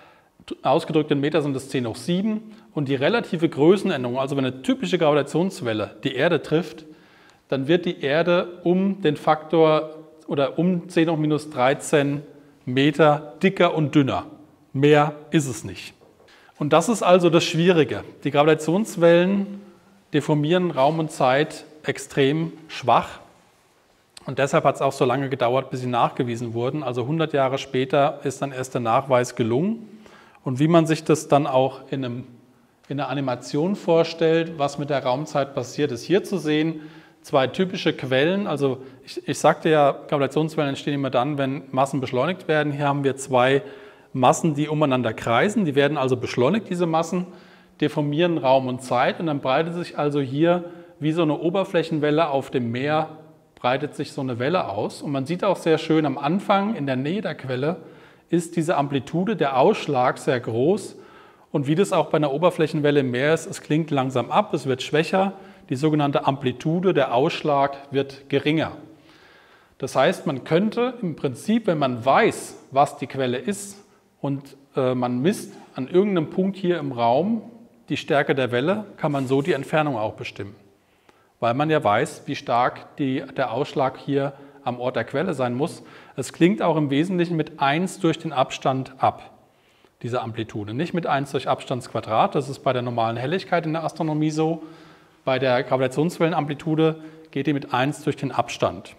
Ausgedrückt in Meter sind es 10 hoch 7. Und die relative Größenänderung, also wenn eine typische Gravitationswelle die Erde trifft, dann wird die Erde um den Faktor oder um 10 hoch minus 13 Meter dicker und dünner. Mehr ist es nicht. Und das ist also das Schwierige. Die Gravitationswellen deformieren Raum und Zeit extrem schwach. Und deshalb hat es auch so lange gedauert, bis sie nachgewiesen wurden. Also 100 Jahre später ist dann erst der Nachweis gelungen. Und wie man sich das dann auch in einer Animation vorstellt, was mit der Raumzeit passiert, ist hier zu sehen. Zwei typische Quellen. Also ich sagte ja, Gravitationswellen entstehen immer dann, wenn Massen beschleunigt werden. Hier haben wir zwei Massen, die umeinander kreisen. Die werden also beschleunigt, diese Massen, deformieren Raum und Zeit. Und dann breitet sich also hier wie so eine Oberflächenwelle auf dem Meer breitet sich so eine Welle aus. Und man sieht auch sehr schön, am Anfang in der Nähe der Quelle ist diese Amplitude, der Ausschlag sehr groß. Und wie das auch bei einer Oberflächenwelle im Meer ist, es klingt langsam ab, es wird schwächer. Die sogenannte Amplitude, der Ausschlag wird geringer. Das heißt, man könnte im Prinzip, wenn man weiß, was die Quelle ist und man misst an irgendeinem Punkt hier im Raum die Stärke der Welle, kann man so die Entfernung auch bestimmen. Weil man ja weiß, wie stark der Ausschlag hier am Ort der Quelle sein muss. Es klingt auch im Wesentlichen mit 1 durch den Abstand ab, diese Amplitude. Nicht mit 1 durch Abstandsquadrat, das ist bei der normalen Helligkeit in der Astronomie so. Bei der Gravitationswellenamplitude geht die mit 1 durch den Abstand.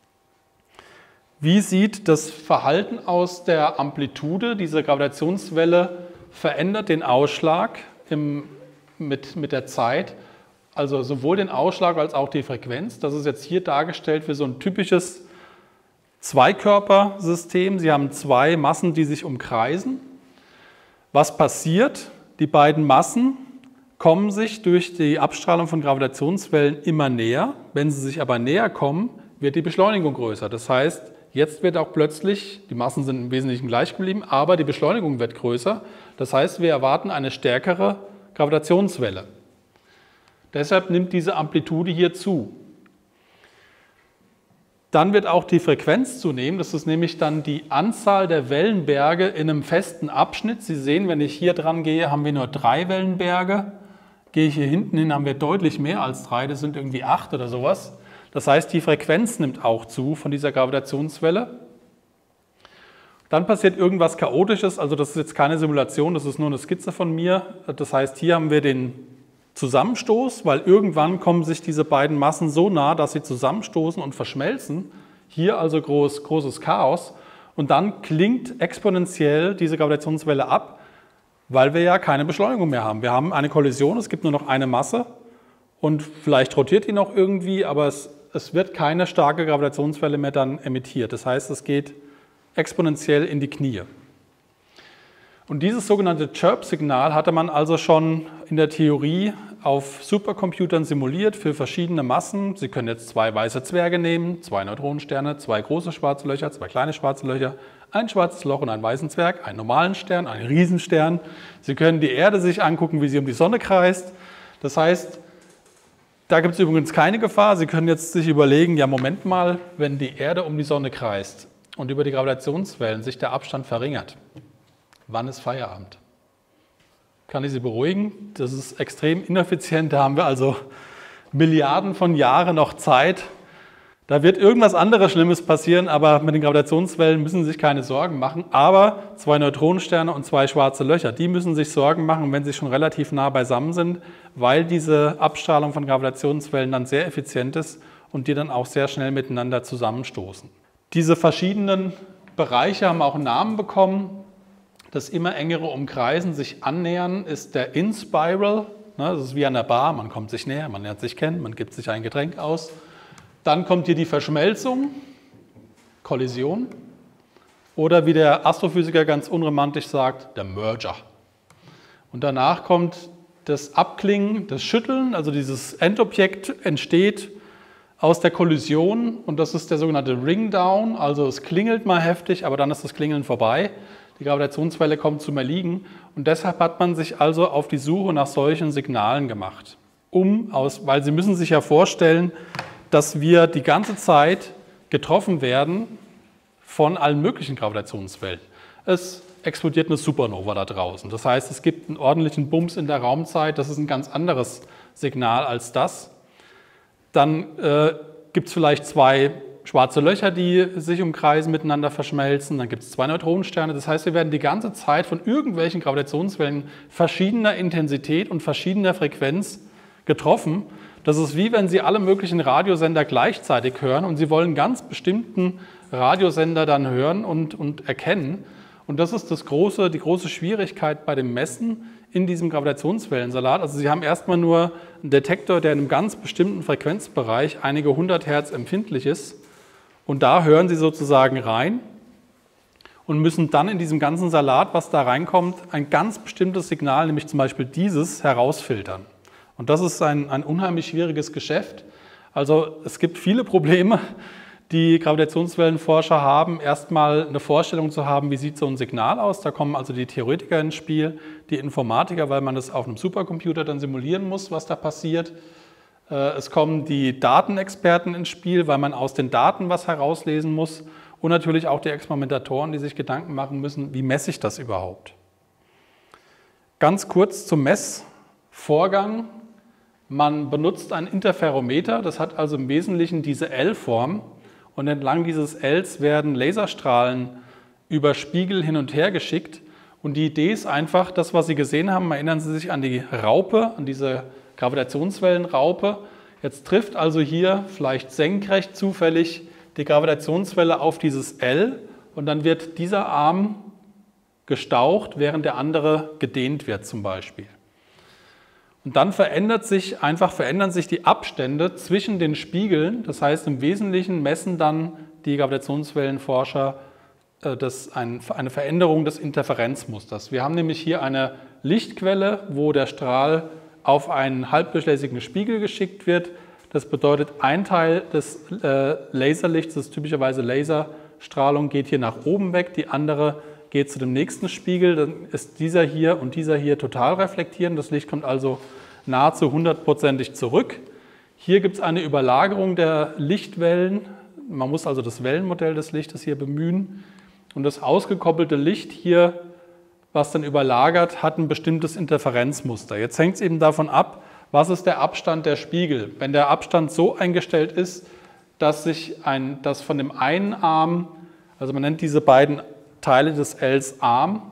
Wie sieht das Verhalten aus der Amplitude? Diese Gravitationswelle verändert den Ausschlag mit der Zeit. Also sowohl den Ausschlag als auch die Frequenz. Das ist jetzt hier dargestellt für so ein typisches Zweikörpersystem. Sie haben zwei Massen, die sich umkreisen. Was passiert? Die beiden Massen kommen sich durch die Abstrahlung von Gravitationswellen immer näher. Wenn sie sich aber näher kommen, wird die Beschleunigung größer. Das heißt, jetzt wird auch plötzlich, die Massen sind im Wesentlichen gleich geblieben, aber die Beschleunigung wird größer. Das heißt, wir erwarten eine stärkere Gravitationswelle. Deshalb nimmt diese Amplitude hier zu. Dann wird auch die Frequenz zunehmen. Das ist nämlich dann die Anzahl der Wellenberge in einem festen Abschnitt. Sie sehen, wenn ich hier dran gehe, haben wir nur 3 Wellenberge. Gehe ich hier hinten hin, haben wir deutlich mehr als 3. Das sind irgendwie 8 oder sowas. Das heißt, die Frequenz nimmt auch zu von dieser Gravitationswelle. Dann passiert irgendwas Chaotisches. Also das ist jetzt keine Simulation, das ist nur eine Skizze von mir. Das heißt, hier haben wir den Zusammenstoß, weil irgendwann kommen sich diese beiden Massen so nah, dass sie zusammenstoßen und verschmelzen. Hier also großes Chaos. Und dann klingt exponentiell diese Gravitationswelle ab, weil wir ja keine Beschleunigung mehr haben. Wir haben eine Kollision, es gibt nur noch eine Masse und vielleicht rotiert die noch irgendwie, aber es wird keine starke Gravitationswelle mehr dann emittiert. Das heißt, es geht exponentiell in die Knie. Und dieses sogenannte Chirp-Signal hatte man also schon in der Theorie auf Supercomputern simuliert für verschiedene Massen. Sie können jetzt 2 weiße Zwerge nehmen, 2 Neutronensterne, 2 große schwarze Löcher, 2 kleine schwarze Löcher, ein schwarzes Loch und einen weißen Zwerg, einen normalen Stern, einen Riesenstern. Sie können die Erde sich angucken, wie sie um die Sonne kreist. Das heißt, da gibt es übrigens keine Gefahr. Sie können jetzt sich überlegen, ja Moment mal, wenn die Erde um die Sonne kreist und über die Gravitationswellen sich der Abstand verringert, wann ist Feierabend? Kann ich Sie beruhigen? Das ist extrem ineffizient. Da haben wir also Milliarden von Jahren noch Zeit. Da wird irgendwas anderes Schlimmes passieren, aber mit den Gravitationswellen müssen Sie sich keine Sorgen machen. Aber 2 Neutronensterne und 2 schwarze Löcher, die müssen sich Sorgen machen, wenn sie schon relativ nah beisammen sind, weil diese Abstrahlung von Gravitationswellen dann sehr effizient ist und die dann auch sehr schnell miteinander zusammenstoßen. Diese verschiedenen Bereiche haben auch einen Namen bekommen. Das immer engere Umkreisen, sich annähern, ist der In-Spiral. Das ist wie an der Bar, man kommt sich näher, man lernt sich kennen, man gibt sich ein Getränk aus. Dann kommt hier die Verschmelzung, Kollision. Oder wie der Astrophysiker ganz unromantisch sagt, der Merger. Und danach kommt das Abklingen, das Schütteln, also dieses Endobjekt entsteht aus der Kollision und das ist der sogenannte Ringdown, also es klingelt mal heftig, aber dann ist das Klingeln vorbei. Die Gravitationswelle kommt zum Erliegen und deshalb hat man sich also auf die Suche nach solchen Signalen gemacht. Weil Sie müssen sich ja vorstellen, dass wir die ganze Zeit getroffen werden von allen möglichen Gravitationswellen. Es explodiert eine Supernova da draußen. Das heißt, es gibt einen ordentlichen Bums in der Raumzeit, das ist ein ganz anderes Signal als das. Dann gibt es vielleicht zwei schwarze Löcher, die sich umkreisen, miteinander verschmelzen. Dann gibt es zwei Neutronensterne. Das heißt, wir werden die ganze Zeit von irgendwelchen Gravitationswellen verschiedener Intensität und verschiedener Frequenz getroffen. Das ist wie wenn Sie alle möglichen Radiosender gleichzeitig hören und Sie wollen einen ganz bestimmten Radiosender dann hören und erkennen. Und das ist die große Schwierigkeit bei dem Messen in diesem Gravitationswellensalat. Also Sie haben erstmal nur einen Detektor, der in einem ganz bestimmten Frequenzbereich einige 100 Hertz empfindlich ist. Und da hören Sie sozusagen rein und müssen dann in diesem ganzen Salat, was da reinkommt, ein ganz bestimmtes Signal, nämlich zum Beispiel dieses, herausfiltern. Und das ist ein unheimlich schwieriges Geschäft. Also es gibt viele Probleme, die Gravitationswellenforscher haben, erstmal eine Vorstellung zu haben, wie sieht so ein Signal aus. Da kommen also die Theoretiker ins Spiel, die Informatiker, weil man das auf einem Supercomputer dann simulieren muss, was da passiert. Es kommen die Datenexperten ins Spiel, weil man aus den Daten was herauslesen muss. Und natürlich auch die Experimentatoren, die sich Gedanken machen müssen, wie messe ich das überhaupt. Ganz kurz zum Messvorgang. Man benutzt ein Interferometer, das hat also im Wesentlichen diese L-Form. Und entlang dieses Ls werden Laserstrahlen über Spiegel hin und her geschickt. Und die Idee ist einfach, das, was Sie gesehen haben, erinnern Sie sich an die Raupe, an diese Gravitationswellenraupe. Jetzt trifft also hier vielleicht senkrecht zufällig die Gravitationswelle auf dieses L und dann wird dieser Arm gestaucht, während der andere gedehnt wird zum Beispiel. Und dann verändern sich die Abstände zwischen den Spiegeln. Das heißt, im Wesentlichen messen dann die Gravitationswellenforscher eine Veränderung des Interferenzmusters. Wir haben nämlich hier eine Lichtquelle, wo der Strahl auf einen halbdurchlässigen Spiegel geschickt wird. Das bedeutet, ein Teil des Laserlichts, das ist typischerweise Laserstrahlung, geht hier nach oben weg, die andere geht zu dem nächsten Spiegel, dann ist dieser hier und dieser hier total reflektierend. Das Licht kommt also nahezu 100%ig zurück. Hier gibt es eine Überlagerung der Lichtwellen. Man muss also das Wellenmodell des Lichtes hier bemühen. Und das ausgekoppelte Licht hier, was dann überlagert, hat ein bestimmtes Interferenzmuster. Jetzt hängt es eben davon ab, was ist der Abstand der Spiegel. Wenn der Abstand so eingestellt ist, dass von dem einen Arm, also man nennt diese beiden Teile des Ls Arm,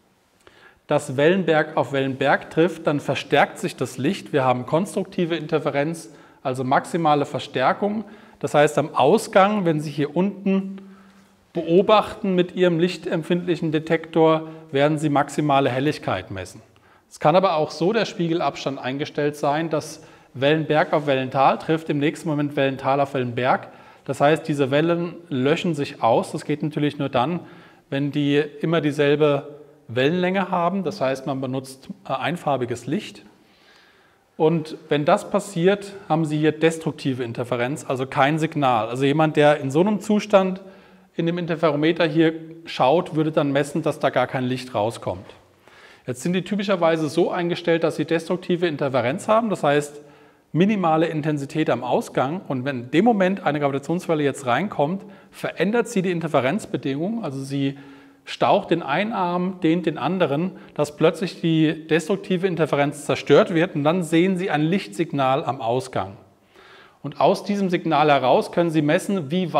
das Wellenberg auf Wellenberg trifft, dann verstärkt sich das Licht. Wir haben konstruktive Interferenz, also maximale Verstärkung. Das heißt, am Ausgang, wenn Sie hier unten beobachten mit Ihrem lichtempfindlichen Detektor, werden Sie maximale Helligkeit messen. Es kann aber auch so der Spiegelabstand eingestellt sein, dass Wellenberg auf Wellental trifft, im nächsten Moment Wellental auf Wellenberg. Das heißt, diese Wellen löschen sich aus. Das geht natürlich nur dann, wenn die immer dieselbe Wellenlänge haben. Das heißt, man benutzt einfarbiges Licht. Und wenn das passiert, haben Sie hier destruktive Interferenz, also kein Signal. Also jemand, der in so einem Zustand in dem Interferometer hier schaut, würde dann messen, dass da gar kein Licht rauskommt. Jetzt sind die typischerweise so eingestellt, dass sie destruktive Interferenz haben, das heißt minimale Intensität am Ausgang. Und wenn in dem Moment eine Gravitationswelle jetzt reinkommt, verändert sie die Interferenzbedingungen, also sie staucht den einen Arm, dehnt den anderen, dass plötzlich die destruktive Interferenz zerstört wird und dann sehen Sie ein Lichtsignal am Ausgang. Und aus diesem Signal heraus können Sie messen, wie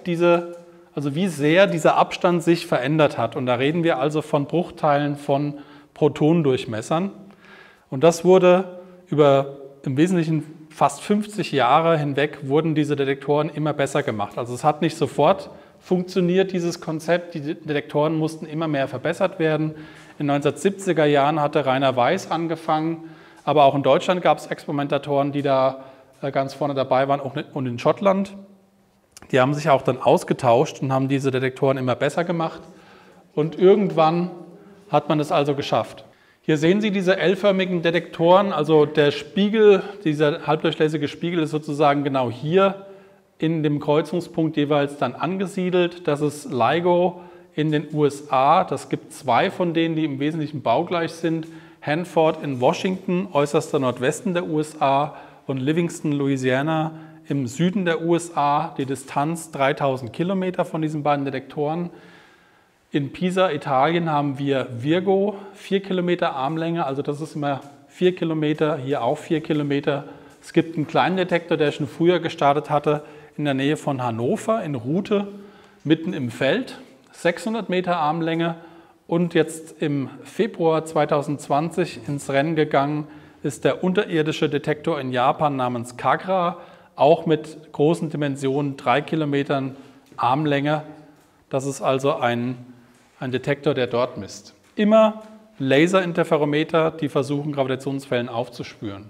sehr dieser Abstand sich verändert hat. Und da reden wir also von Bruchteilen von Protonendurchmessern. Und das wurde über im Wesentlichen fast 50 Jahre hinweg wurden diese Detektoren immer besser gemacht. Also es hat nicht sofort funktioniert, dieses Konzept. Die Detektoren mussten immer mehr verbessert werden. In den 1970er Jahren hatte Rainer Weiss angefangen, aber auch in Deutschland gab es Experimentatoren, die da ganz vorne dabei waren, und in Schottland. Die haben sich auch dann ausgetauscht und haben diese Detektoren immer besser gemacht. Und irgendwann hat man es also geschafft. Hier sehen Sie diese L-förmigen Detektoren, also der Spiegel, dieser halbdurchlässige Spiegel ist sozusagen genau hier in dem Kreuzungspunkt jeweils dann angesiedelt. Das ist LIGO in den USA. Das gibt zwei von denen, die im Wesentlichen baugleich sind. Hanford in Washington, äußerster Nordwesten der USA, und Livingston, Louisiana im Süden der USA. Die Distanz 3000 Kilometer von diesen beiden Detektoren. In Pisa, Italien, haben wir Virgo, 4 Kilometer Armlänge, also das ist immer 4 Kilometer, hier auch 4 Kilometer. Es gibt einen kleinen Detektor, der schon früher gestartet hatte, in der Nähe von Hannover, in Rute, mitten im Feld, 600 Meter Armlänge. Und jetzt im Februar 2020 ins Rennen gegangen ist der unterirdische Detektor in Japan namens Kagra, auch mit großen Dimensionen, 3 Kilometern Armlänge. Das ist also ein Detektor, der dort misst. Immer Laserinterferometer, die versuchen, Gravitationswellen aufzuspüren.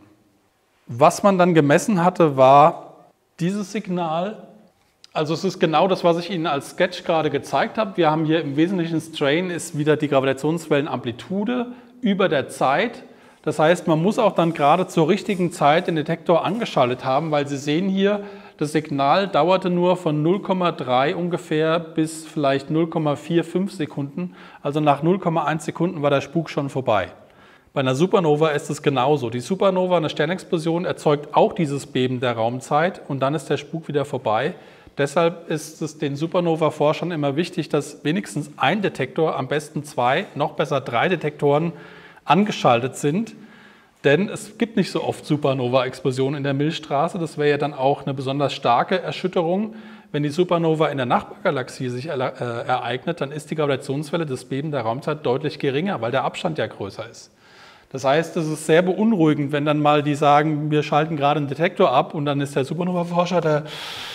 Was man dann gemessen hatte, war dieses Signal. Also es ist genau das, was ich Ihnen als Sketch gerade gezeigt habe. Wir haben hier im Wesentlichen Strain ist wieder die Gravitationswellenamplitude über der Zeit. Das heißt, man muss auch dann gerade zur richtigen Zeit den Detektor angeschaltet haben, weil Sie sehen hier, das Signal dauerte nur von 0,3 ungefähr bis vielleicht 0,45 Sekunden. Also nach 0,1 Sekunden war der Spuk schon vorbei. Bei einer Supernova ist es genauso. Die Supernova, eine Sternexplosion, erzeugt auch dieses Beben der Raumzeit und dann ist der Spuk wieder vorbei. Deshalb ist es den Supernova-Forschern immer wichtig, dass wenigstens ein Detektor, am besten 2, noch besser 3 Detektoren angeschaltet sind. Denn es gibt nicht so oft Supernova-Explosionen in der Milchstraße. Das wäre ja dann auch eine besonders starke Erschütterung. Wenn die Supernova in der Nachbargalaxie sich ereignet, dann ist die Gravitationswelle, das Beben der Raumzeit deutlich geringer, weil der Abstand ja größer ist. Das heißt, es ist sehr beunruhigend, wenn dann mal die sagen, wir schalten gerade einen Detektor ab und dann ist der Supernova-Forscher, der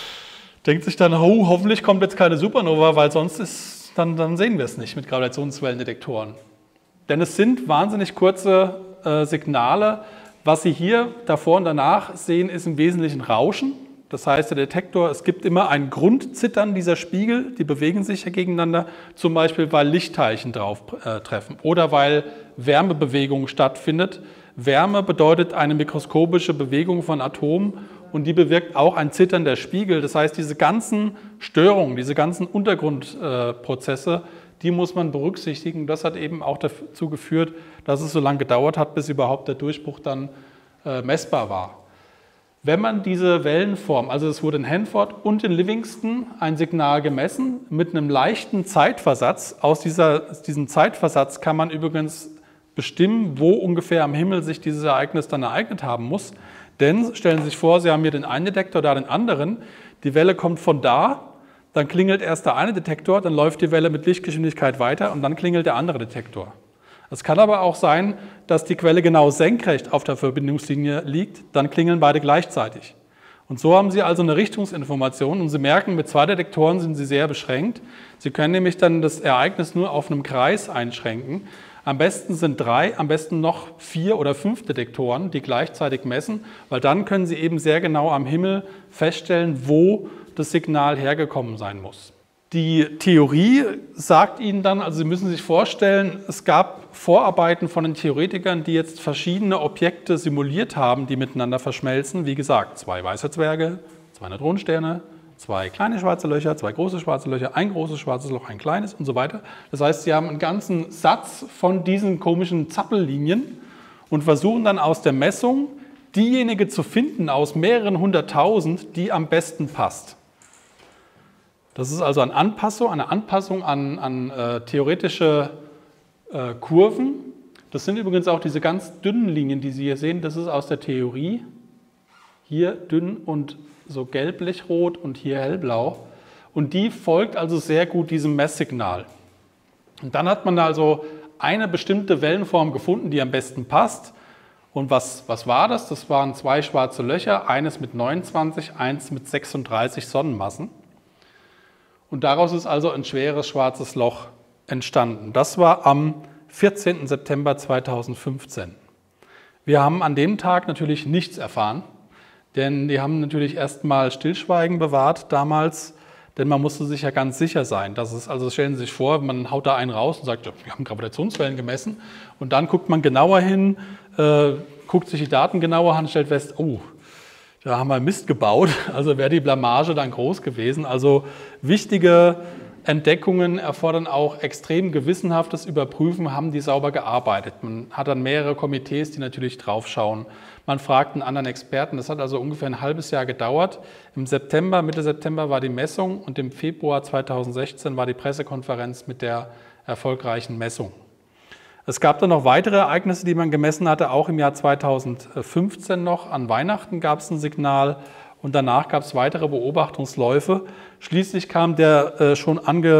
denkt sich dann, oh, hoffentlich kommt jetzt keine Supernova, weil sonst dann sehen wir es nicht mit Gravitationswellendetektoren. Denn es sind wahnsinnig kurze Signale. Was Sie hier davor und danach sehen, ist im Wesentlichen Rauschen. Das heißt, der Detektor, es gibt immer ein Grundzittern dieser Spiegel, die bewegen sich ja gegeneinander, zum Beispiel, weil Lichtteilchen drauf treffen oder weil Wärmebewegung stattfindet. Wärme bedeutet eine mikroskopische Bewegung von Atomen und die bewirkt auch ein Zittern der Spiegel. Das heißt, diese ganzen Störungen, diese ganzen Untergrundprozesse, die muss man berücksichtigen. Das hat eben auch dazu geführt, dass es so lange gedauert hat, bis überhaupt der Durchbruch dann messbar war. Wenn man diese Wellenform, also es wurde in Hanford und in Livingston ein Signal gemessen mit einem leichten Zeitversatz. Aus diesem Zeitversatz kann man übrigens bestimmen, wo ungefähr am Himmel sich dieses Ereignis dann ereignet haben muss. Denn stellen Sie sich vor, Sie haben hier den einen Detektor, da den anderen. Die Welle kommt von da, dann klingelt erst der eine Detektor, dann läuft die Welle mit Lichtgeschwindigkeit weiter und dann klingelt der andere Detektor. Es kann aber auch sein, dass die Quelle genau senkrecht auf der Verbindungslinie liegt, dann klingeln beide gleichzeitig. Und so haben Sie also eine Richtungsinformation und Sie merken, mit 2 Detektoren sind Sie sehr beschränkt. Sie können nämlich dann das Ereignis nur auf einem Kreis einschränken. Am besten sind 3, am besten noch 4 oder 5 Detektoren, die gleichzeitig messen, weil dann können Sie eben sehr genau am Himmel feststellen, wo das Signal hergekommen sein muss. Die Theorie sagt Ihnen dann, also Sie müssen sich vorstellen, es gab Vorarbeiten von den Theoretikern, die jetzt verschiedene Objekte simuliert haben, die miteinander verschmelzen. Wie gesagt, 2 weiße Zwerge, 2 Neutronensterne, 2 kleine schwarze Löcher, 2 große schwarze Löcher, ein großes schwarzes Loch, ein kleines und so weiter. Das heißt, Sie haben einen ganzen Satz von diesen komischen Zappellinien und versuchen dann aus der Messung diejenige zu finden aus mehreren hunderttausend, die am besten passt. Das ist also eine Anpassung an theoretische Kurven. Das sind übrigens auch diese ganz dünnen Linien, die Sie hier sehen. Das ist aus der Theorie. Hier dünn und so gelblich-rot und hier hellblau. Und die folgt also sehr gut diesem Messsignal. Und dann hat man also eine bestimmte Wellenform gefunden, die am besten passt. Und was war das? Das waren 2 schwarze Löcher, eines mit 29, eins mit 36 Sonnenmassen. Und daraus ist also ein schweres schwarzes Loch entstanden. Das war am 14. September 2015. Wir haben an dem Tag natürlich nichts erfahren, denn die haben natürlich erstmal Stillschweigen bewahrt damals, denn man musste sich ja ganz sicher sein. Also stellen Sie sich vor, man haut da einen raus und sagt, wir haben Gravitationswellen gemessen und dann guckt man genauer hin, guckt sich die Daten genauer an und stellt fest, oh, da haben wir Mist gebaut, also wäre die Blamage dann groß gewesen. Also wichtige Entdeckungen erfordern auch extrem gewissenhaftes Überprüfen, haben die sauber gearbeitet. Man hat dann mehrere Komitees, die natürlich draufschauen. Man fragt einen anderen Experten. Das hat also ungefähr ein halbes Jahr gedauert. Im September, Mitte September war die Messung und im Februar 2016 war die Pressekonferenz mit der erfolgreichen Messung. Es gab dann noch weitere Ereignisse, die man gemessen hatte. Auch im Jahr 2015 noch. An Weihnachten gab es ein Signal. Und danach gab es weitere Beobachtungsläufe. Schließlich kam der schon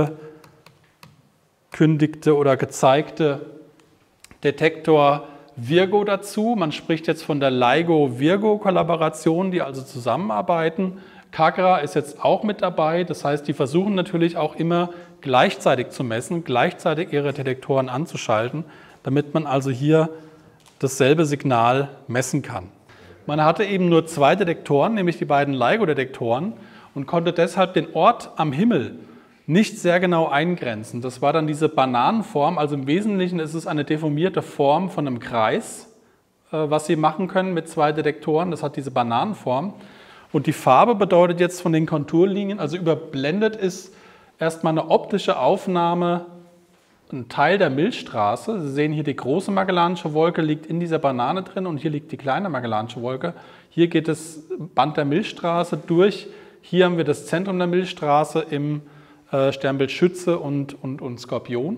angekündigte oder gezeigte Detektor Virgo dazu. Man spricht jetzt von der LIGO-Virgo-Kollaboration, die also zusammenarbeiten. CAGRA ist jetzt auch mit dabei. Das heißt, die versuchen natürlich auch immer gleichzeitig zu messen, gleichzeitig ihre Detektoren anzuschalten, damit man also hier dasselbe Signal messen kann. Man hatte eben nur 2 Detektoren, nämlich die beiden LIGO-Detektoren, und konnte deshalb den Ort am Himmel nicht sehr genau eingrenzen. Das war dann diese Bananenform, also im Wesentlichen ist es eine deformierte Form von einem Kreis, was Sie machen können mit 2 Detektoren. Das hat diese Bananenform. Und die Farbe bedeutet jetzt von den Konturlinien, also überblendet ist erstmal eine optische Aufnahme, ein Teil der Milchstraße. Sie sehen hier, die große Magellanische Wolke liegt in dieser Banane drin und hier liegt die kleine Magellanische Wolke. Hier geht das Band der Milchstraße durch. Hier haben wir das Zentrum der Milchstraße im Sternbild Schütze und Skorpion.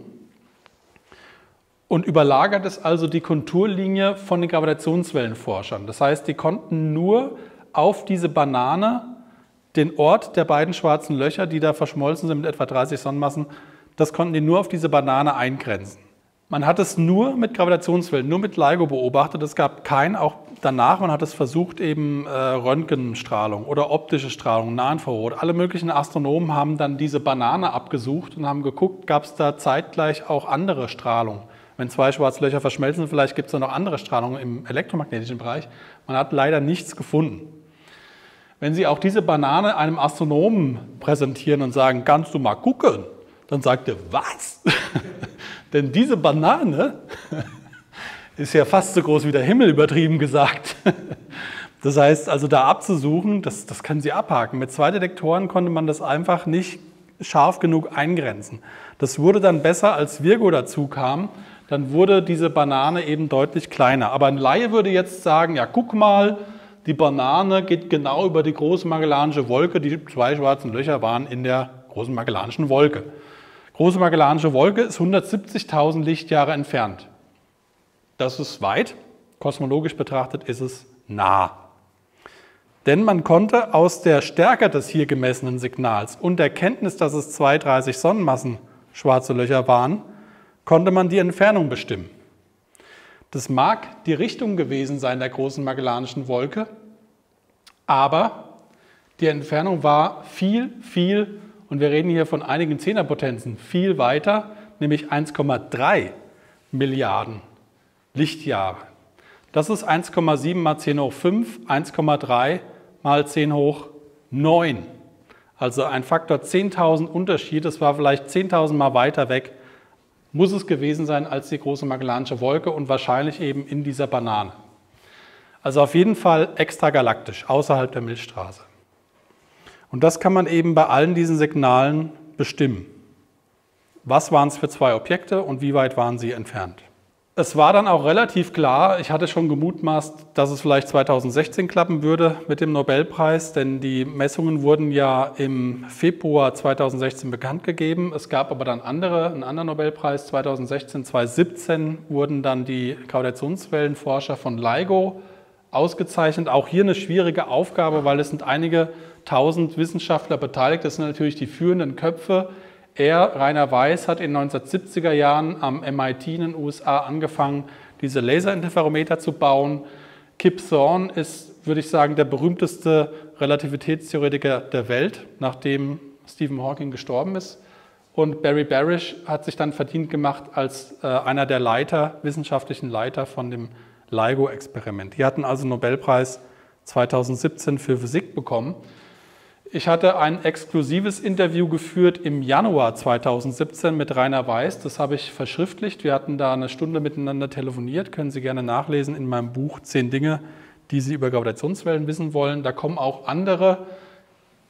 Und überlagert ist also die Konturlinie von den Gravitationswellenforschern. Das heißt, die konnten nur auf diese Banane den Ort der beiden schwarzen Löcher, die da verschmolzen sind mit etwa 30 Sonnenmassen, das konnten die nur auf diese Banane eingrenzen. Man hat es nur mit Gravitationswellen, nur mit LIGO beobachtet. Es gab auch danach, man hat es versucht, eben Röntgenstrahlung oder optische Strahlung, Nahinfrarot. Alle möglichen Astronomen haben dann diese Banane abgesucht und haben geguckt, gab es da zeitgleich auch andere Strahlung. Wenn 2 schwarze Löcher verschmelzen, vielleicht gibt es da noch andere Strahlung im elektromagnetischen Bereich. Man hat leider nichts gefunden. Wenn Sie auch diese Banane einem Astronomen präsentieren und sagen, kannst du mal gucken? Dann sagt er, was? Denn diese Banane ist ja fast so groß wie der Himmel, übertrieben gesagt. Das heißt, also da abzusuchen, das können Sie abhaken. Mit 2 Detektoren konnte man das einfach nicht scharf genug eingrenzen. Das wurde dann besser, als Virgo dazu kam. Dann wurde diese Banane eben deutlich kleiner. Aber ein Laie würde jetzt sagen, ja guck mal, die Banane geht genau über die große Magellanische Wolke. Die 2 schwarzen Löcher waren in der großen Magellanischen Wolke. Große Magellanische Wolke ist 170.000 Lichtjahre entfernt. Das ist weit. Kosmologisch betrachtet ist es nah. Denn man konnte aus der Stärke des hier gemessenen Signals und der Kenntnis, dass es 230 Sonnenmassen schwarze Löcher waren, konnte man die Entfernung bestimmen. Das mag die Richtung gewesen sein der großen Magellanischen Wolke, aber die Entfernung war viel, und wir reden hier von einigen Zehnerpotenzen, viel weiter, nämlich 1,3 Milliarden Lichtjahre. Das ist 1,7 mal 10 hoch 5, 1,3 mal 10 hoch 9. Also ein Faktor 10.000 Unterschied, das war vielleicht 10.000 Mal weiter weg, muss es gewesen sein als die große Magellanische Wolke und wahrscheinlich eben in dieser Banane. Also auf jeden Fall extragalaktisch, außerhalb der Milchstraße. Und das kann man eben bei allen diesen Signalen bestimmen. Was waren es für 2 Objekte und wie weit waren sie entfernt? Es war dann auch relativ klar, ich hatte schon gemutmaßt, dass es vielleicht 2016 klappen würde mit dem Nobelpreis, denn die Messungen wurden ja im Februar 2016 bekannt gegeben. Es gab aber dann einen anderen Nobelpreis, 2016, 2017 wurden dann die Gravitationswellenforscher von LIGO ausgezeichnet. Auch hier eine schwierige Aufgabe, weil es sind einige 1000 Wissenschaftler beteiligt. Das sind natürlich die führenden Köpfe. Rainer Weiss, hat in den 1970er Jahren am MIT in den USA angefangen, diese Laserinterferometer zu bauen. Kip Thorne ist, würde ich sagen, der berühmteste Relativitätstheoretiker der Welt, nachdem Stephen Hawking gestorben ist. Und Barry Barish hat sich dann verdient gemacht als einer der wissenschaftlichen Leiter von dem LIGO-Experiment. Die hatten also einen Nobelpreis 2017 für Physik bekommen. Ich hatte ein exklusives Interview geführt im Januar 2017 mit Rainer Weiss. Das habe ich verschriftlicht. Wir hatten da eine Stunde miteinander telefoniert. Können Sie gerne nachlesen in meinem Buch 10 Dinge, die Sie über Gravitationswellen wissen wollen. Da kommen auch andere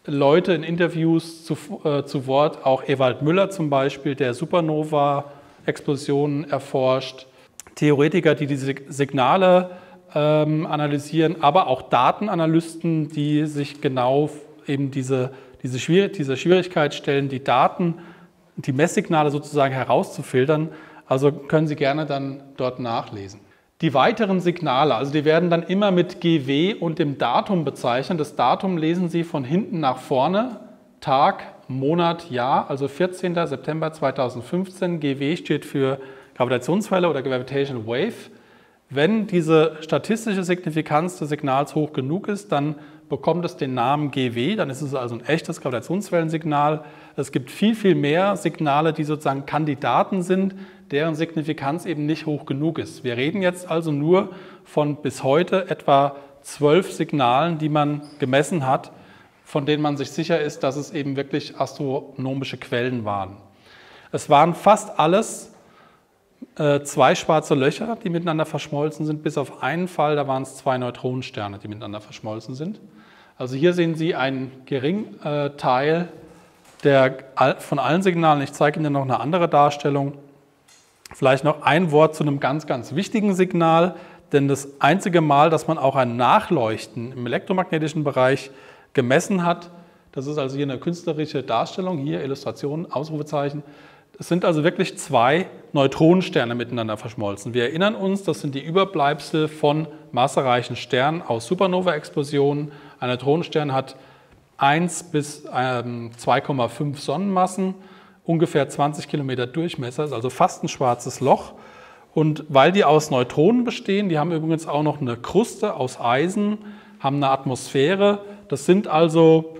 Leute in Interviews zu Wort, auch Ewald Müller zum Beispiel, der Supernova-Explosionen erforscht, Theoretiker, die diese Signale analysieren, aber auch Datenanalysten, die sich genau eben diese Schwierigkeit stellen, die Daten, die Messsignale sozusagen herauszufiltern. Also können Sie gerne dann dort nachlesen. Die weiteren Signale, also die werden dann immer mit GW und dem Datum bezeichnet. Das Datum lesen Sie von hinten nach vorne, Tag, Monat, Jahr, also 14. September 2015. GW steht für Gravitationswelle oder Gravitational Wave. Wenn diese statistische Signifikanz des Signals hoch genug ist, dann bekommt es den Namen GW, dann ist es also ein echtes Gravitationswellensignal. Es gibt viel, viel mehr Signale, die sozusagen Kandidaten sind, deren Signifikanz eben nicht hoch genug ist. Wir reden jetzt also nur von bis heute etwa 12 Signalen, die man gemessen hat, von denen man sich sicher ist, dass es eben wirklich astronomische Quellen waren. Es waren fast alles zwei schwarze Löcher, die miteinander verschmolzen sind, bis auf einen Fall, da waren es zwei Neutronensterne, die miteinander verschmolzen sind. Also hier sehen Sie einen geringen Teil von allen Signalen. Ich zeige Ihnen noch eine andere Darstellung. Vielleicht noch ein Wort zu einem ganz, ganz wichtigen Signal, denn das einzige Mal, dass man auch ein Nachleuchten im elektromagnetischen Bereich gemessen hat, das ist also hier eine künstlerische Darstellung, hier Illustration, Ausrufezeichen. Es sind also wirklich zwei Neutronensterne miteinander verschmolzen. Wir erinnern uns, das sind die Überbleibsel von massereichen Sternen aus Supernova-Explosionen. Ein Neutronenstern hat 1 bis 2,5 Sonnenmassen, ungefähr 20 Kilometer Durchmesser, ist also fast ein schwarzes Loch. Und weil die aus Neutronen bestehen, die haben übrigens auch noch eine Kruste aus Eisen, haben eine Atmosphäre. Das sind also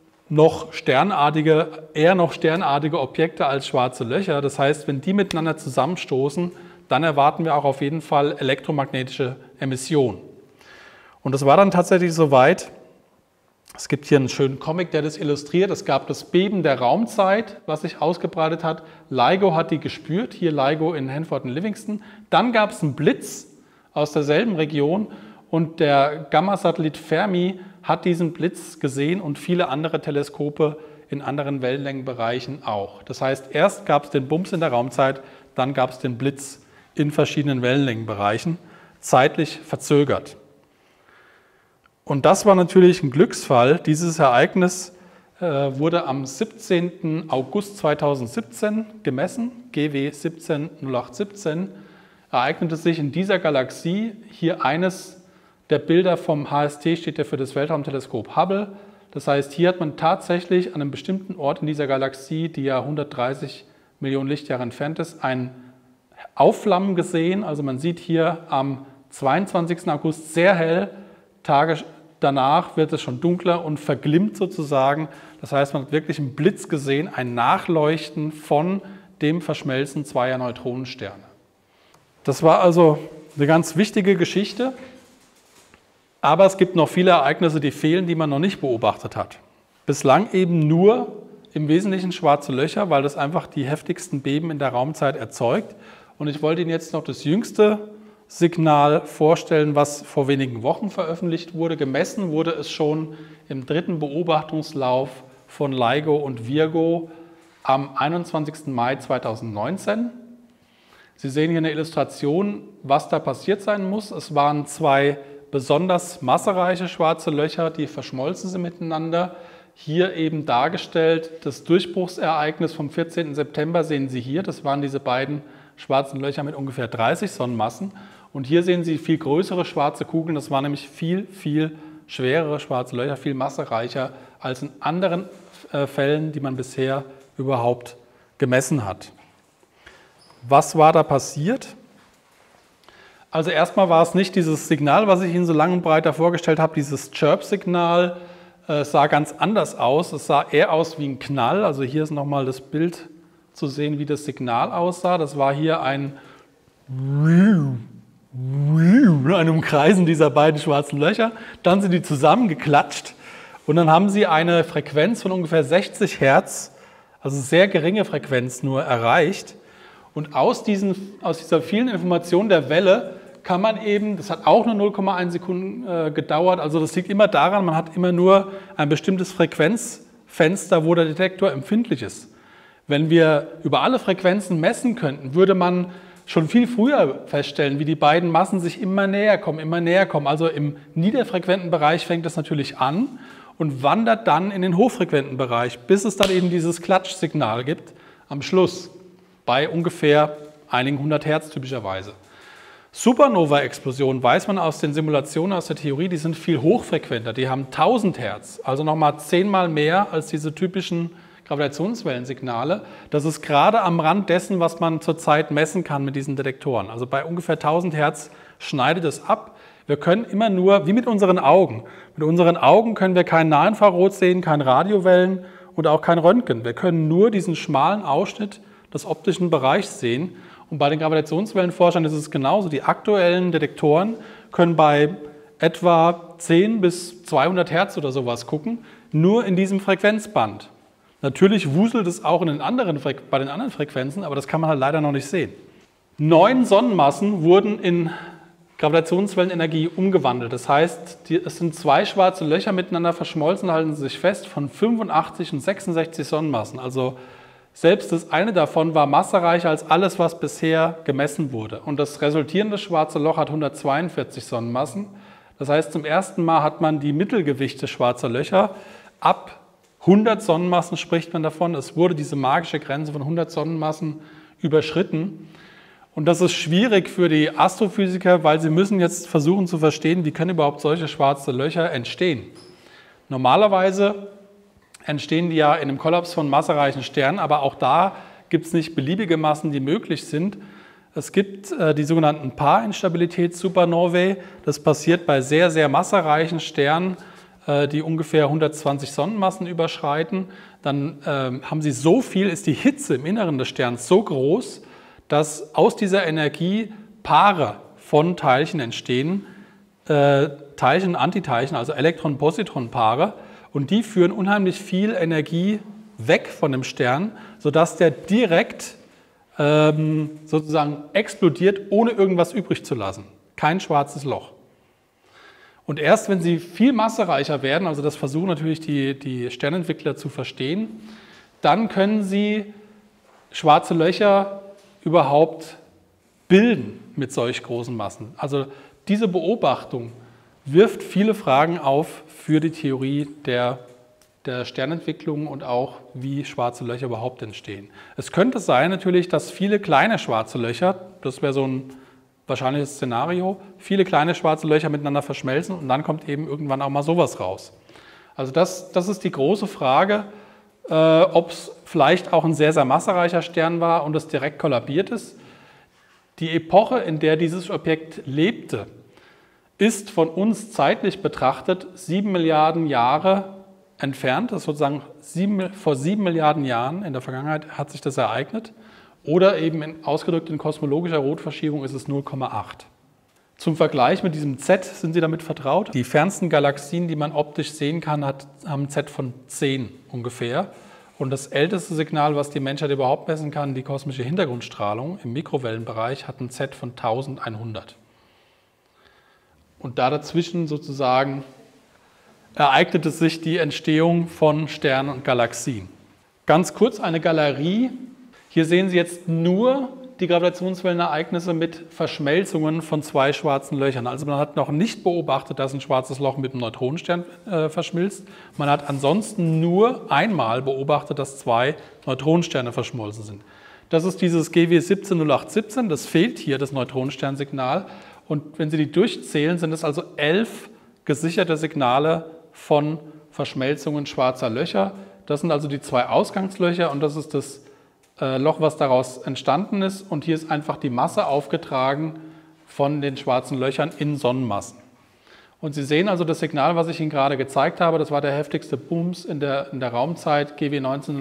eher noch sternartige Objekte als schwarze Löcher. Das heißt, wenn die miteinander zusammenstoßen, dann erwarten wir auch auf jeden Fall elektromagnetische Emissionen. Und das war dann tatsächlich soweit. Es gibt hier einen schönen Comic, der das illustriert. Es gab das Beben der Raumzeit, was sich ausgebreitet hat. LIGO hat die gespürt, hier LIGO in Hanford und Livingston. Dann gab es einen Blitz aus derselben Region und der Gamma-Satellit Fermi hat diesen Blitz gesehen und viele andere Teleskope in anderen Wellenlängenbereichen auch. Das heißt, erst gab es den Bums in der Raumzeit, dann gab es den Blitz in verschiedenen Wellenlängenbereichen, zeitlich verzögert. Und das war natürlich ein Glücksfall. Dieses Ereignis wurde am 17. August 2017 gemessen, GW 170817, ereignete sich in dieser Galaxie. Hier eines der Bilder vom HST steht ja für das Weltraumteleskop Hubble. Das heißt, hier hat man tatsächlich an einem bestimmten Ort in dieser Galaxie, die ja 130 Millionen Lichtjahre entfernt ist, ein Aufflammen gesehen. Also man sieht hier am 22. August sehr hell, Tage danach wird es schon dunkler und verglimmt sozusagen. Das heißt, man hat wirklich einen Blitz gesehen, ein Nachleuchten von dem Verschmelzen zweier Neutronensterne. Das war also eine ganz wichtige Geschichte. Aber es gibt noch viele Ereignisse, die fehlen, die man noch nicht beobachtet hat. Bislang eben nur im Wesentlichen schwarze Löcher, weil das einfach die heftigsten Beben in der Raumzeit erzeugt. Und ich wollte Ihnen jetzt noch das jüngste Signal vorstellen, was vor wenigen Wochen veröffentlicht wurde. Gemessen wurde es schon im dritten Beobachtungslauf von LIGO und Virgo am 21. Mai 2019. Sie sehen hier eine Illustration, was da passiert sein muss. Es waren zwei besonders massereiche schwarze Löcher, die verschmolzen sind miteinander. Hier eben dargestellt das Durchbruchsereignis vom 14. September sehen Sie hier. Das waren diese beiden schwarzen Löcher mit ungefähr 30 Sonnenmassen. Und hier sehen Sie viel größere schwarze Kugeln. Das waren nämlich viel, viel schwerere schwarze Löcher, viel massereicher als in anderen Fällen, die man bisher überhaupt gemessen hat. Was war da passiert? Also erstmal war es nicht dieses Signal, was ich Ihnen so lang und breit vorgestellt habe, dieses Chirp-Signal. Es sah ganz anders aus. Es sah eher aus wie ein Knall. Also hier ist nochmal das Bild zu sehen, wie das Signal aussah. Das war hier ein Umkreisen dieser beiden schwarzen Löcher. Dann sind die zusammengeklatscht und dann haben sie eine Frequenz von ungefähr 60 Hertz, also sehr geringe Frequenz nur erreicht. Und aus dieser vielen Information der Welle kann man eben, das hat auch nur 0,1 Sekunden gedauert, also das liegt immer daran, man hat immer nur ein bestimmtes Frequenzfenster, wo der Detektor empfindlich ist. Wenn wir über alle Frequenzen messen könnten, würde man schon viel früher feststellen, wie die beiden Massen sich immer näher kommen, immer näher kommen. Also im niederfrequenten Bereich fängt es natürlich an und wandert dann in den hochfrequenten Bereich, bis es dann eben dieses Klatschsignal gibt am Schluss, bei ungefähr einigen 100 Hertz typischerweise. Supernova-Explosionen weiß man aus den Simulationen, aus der Theorie, die sind viel hochfrequenter, die haben 1000 Hertz, also nochmal 10-mal mehr als diese typischen Gravitationswellensignale. Das ist gerade am Rand dessen, was man zurzeit messen kann mit diesen Detektoren. Also bei ungefähr 1000 Hertz schneidet es ab. Wir können immer nur, wie mit unseren Augen. Mit unseren Augen können wir kein Nahinfrarot sehen, kein Radiowellen und auch kein Röntgen. Wir können nur diesen schmalen Ausschnitt des optischen Bereichs sehen. Und bei den Gravitationswellenforschern ist es genauso. Die aktuellen Detektoren können bei etwa 10 bis 200 Hertz oder sowas gucken, nur in diesem Frequenzband. Natürlich wuselt es auch bei den anderen Frequenzen, aber das kann man halt leider noch nicht sehen. 9 Sonnenmassen wurden in Gravitationswellenenergie umgewandelt. Das heißt, es sind 2 schwarze Löcher miteinander verschmolzen, halten sie sich fest, von 85 und 66 Sonnenmassen. Also selbst das eine davon war massereicher als alles, was bisher gemessen wurde. Und das resultierende schwarze Loch hat 142 Sonnenmassen. Das heißt, zum ersten Mal hat man die Mittelgewichte schwarzer Löcher. Ab 100 Sonnenmassen spricht man davon. Es wurde diese magische Grenze von 100 Sonnenmassen überschritten. Und das ist schwierig für die Astrophysiker, weil sie müssen jetzt versuchen zu verstehen, wie können überhaupt solche schwarze Löcher entstehen. Normalerweise entstehen die ja in einem Kollaps von massereichen Sternen, aber auch da gibt es nicht beliebige Massen, die möglich sind. Es gibt die sogenannten Paarinstabilitäts-Supernovae. Das passiert bei sehr, sehr massereichen Sternen, die ungefähr 120 Sonnenmassen überschreiten. Dann haben sie so viel, ist die Hitze im Inneren des Sterns so groß, dass aus dieser Energie Paare von Teilchen entstehen, Teilchen, Antiteilchen, also Elektron-Positron-Paare. Und die führen unheimlich viel Energie weg von dem Stern, sodass der direkt sozusagen explodiert, ohne irgendwas übrig zu lassen. Kein schwarzes Loch. Und erst wenn sie viel massereicher werden, also das versuchen natürlich die Sternentwickler zu verstehen, dann können sie schwarze Löcher überhaupt bilden mit solch großen Massen. Also diese Beobachtung wirft viele Fragen auf für die Theorie der Sternentwicklung und auch, wie schwarze Löcher überhaupt entstehen. Es könnte sein natürlich, dass viele kleine schwarze Löcher, das wäre so ein wahrscheinliches Szenario, viele kleine schwarze Löcher miteinander verschmelzen und dann kommt eben irgendwann auch mal sowas raus. Also das ist die große Frage, ob es vielleicht auch ein sehr, sehr massereicher Stern war und es direkt kollabiert ist. Die Epoche, in der dieses Objekt lebte, ist von uns zeitlich betrachtet 7 Milliarden Jahre entfernt. Das ist sozusagen vor 7 Milliarden Jahren in der Vergangenheit hat sich das ereignet. Oder eben ausgedrückt in kosmologischer Rotverschiebung ist es 0,8. Zum Vergleich mit diesem Z, sind Sie damit vertraut? Die fernsten Galaxien, die man optisch sehen kann, haben ein Z von 10 ungefähr. Und das älteste Signal, was die Menschheit überhaupt messen kann, die kosmische Hintergrundstrahlung im Mikrowellenbereich, hat ein Z von 1100. Und da dazwischen sozusagen ereignete sich die Entstehung von Sternen und Galaxien. Ganz kurz eine Galerie. Hier sehen Sie jetzt nur die Gravitationswellenereignisse mit Verschmelzungen von 2 schwarzen Löchern. Also man hat noch nicht beobachtet, dass ein schwarzes Loch mit einem Neutronenstern verschmilzt. Man hat ansonsten nur einmal beobachtet, dass 2 Neutronensterne verschmolzen sind. Das ist dieses GW 170817, das fehlt hier, das Neutronensternsignal. Und wenn Sie die durchzählen, sind es also 11 gesicherte Signale von Verschmelzungen schwarzer Löcher. Das sind also die 2 Ausgangslöcher und das ist das Loch, was daraus entstanden ist. Und hier ist einfach die Masse aufgetragen von den schwarzen Löchern in Sonnenmassen. Und Sie sehen also das Signal, was ich Ihnen gerade gezeigt habe, das war der heftigste Booms in der Raumzeit, GW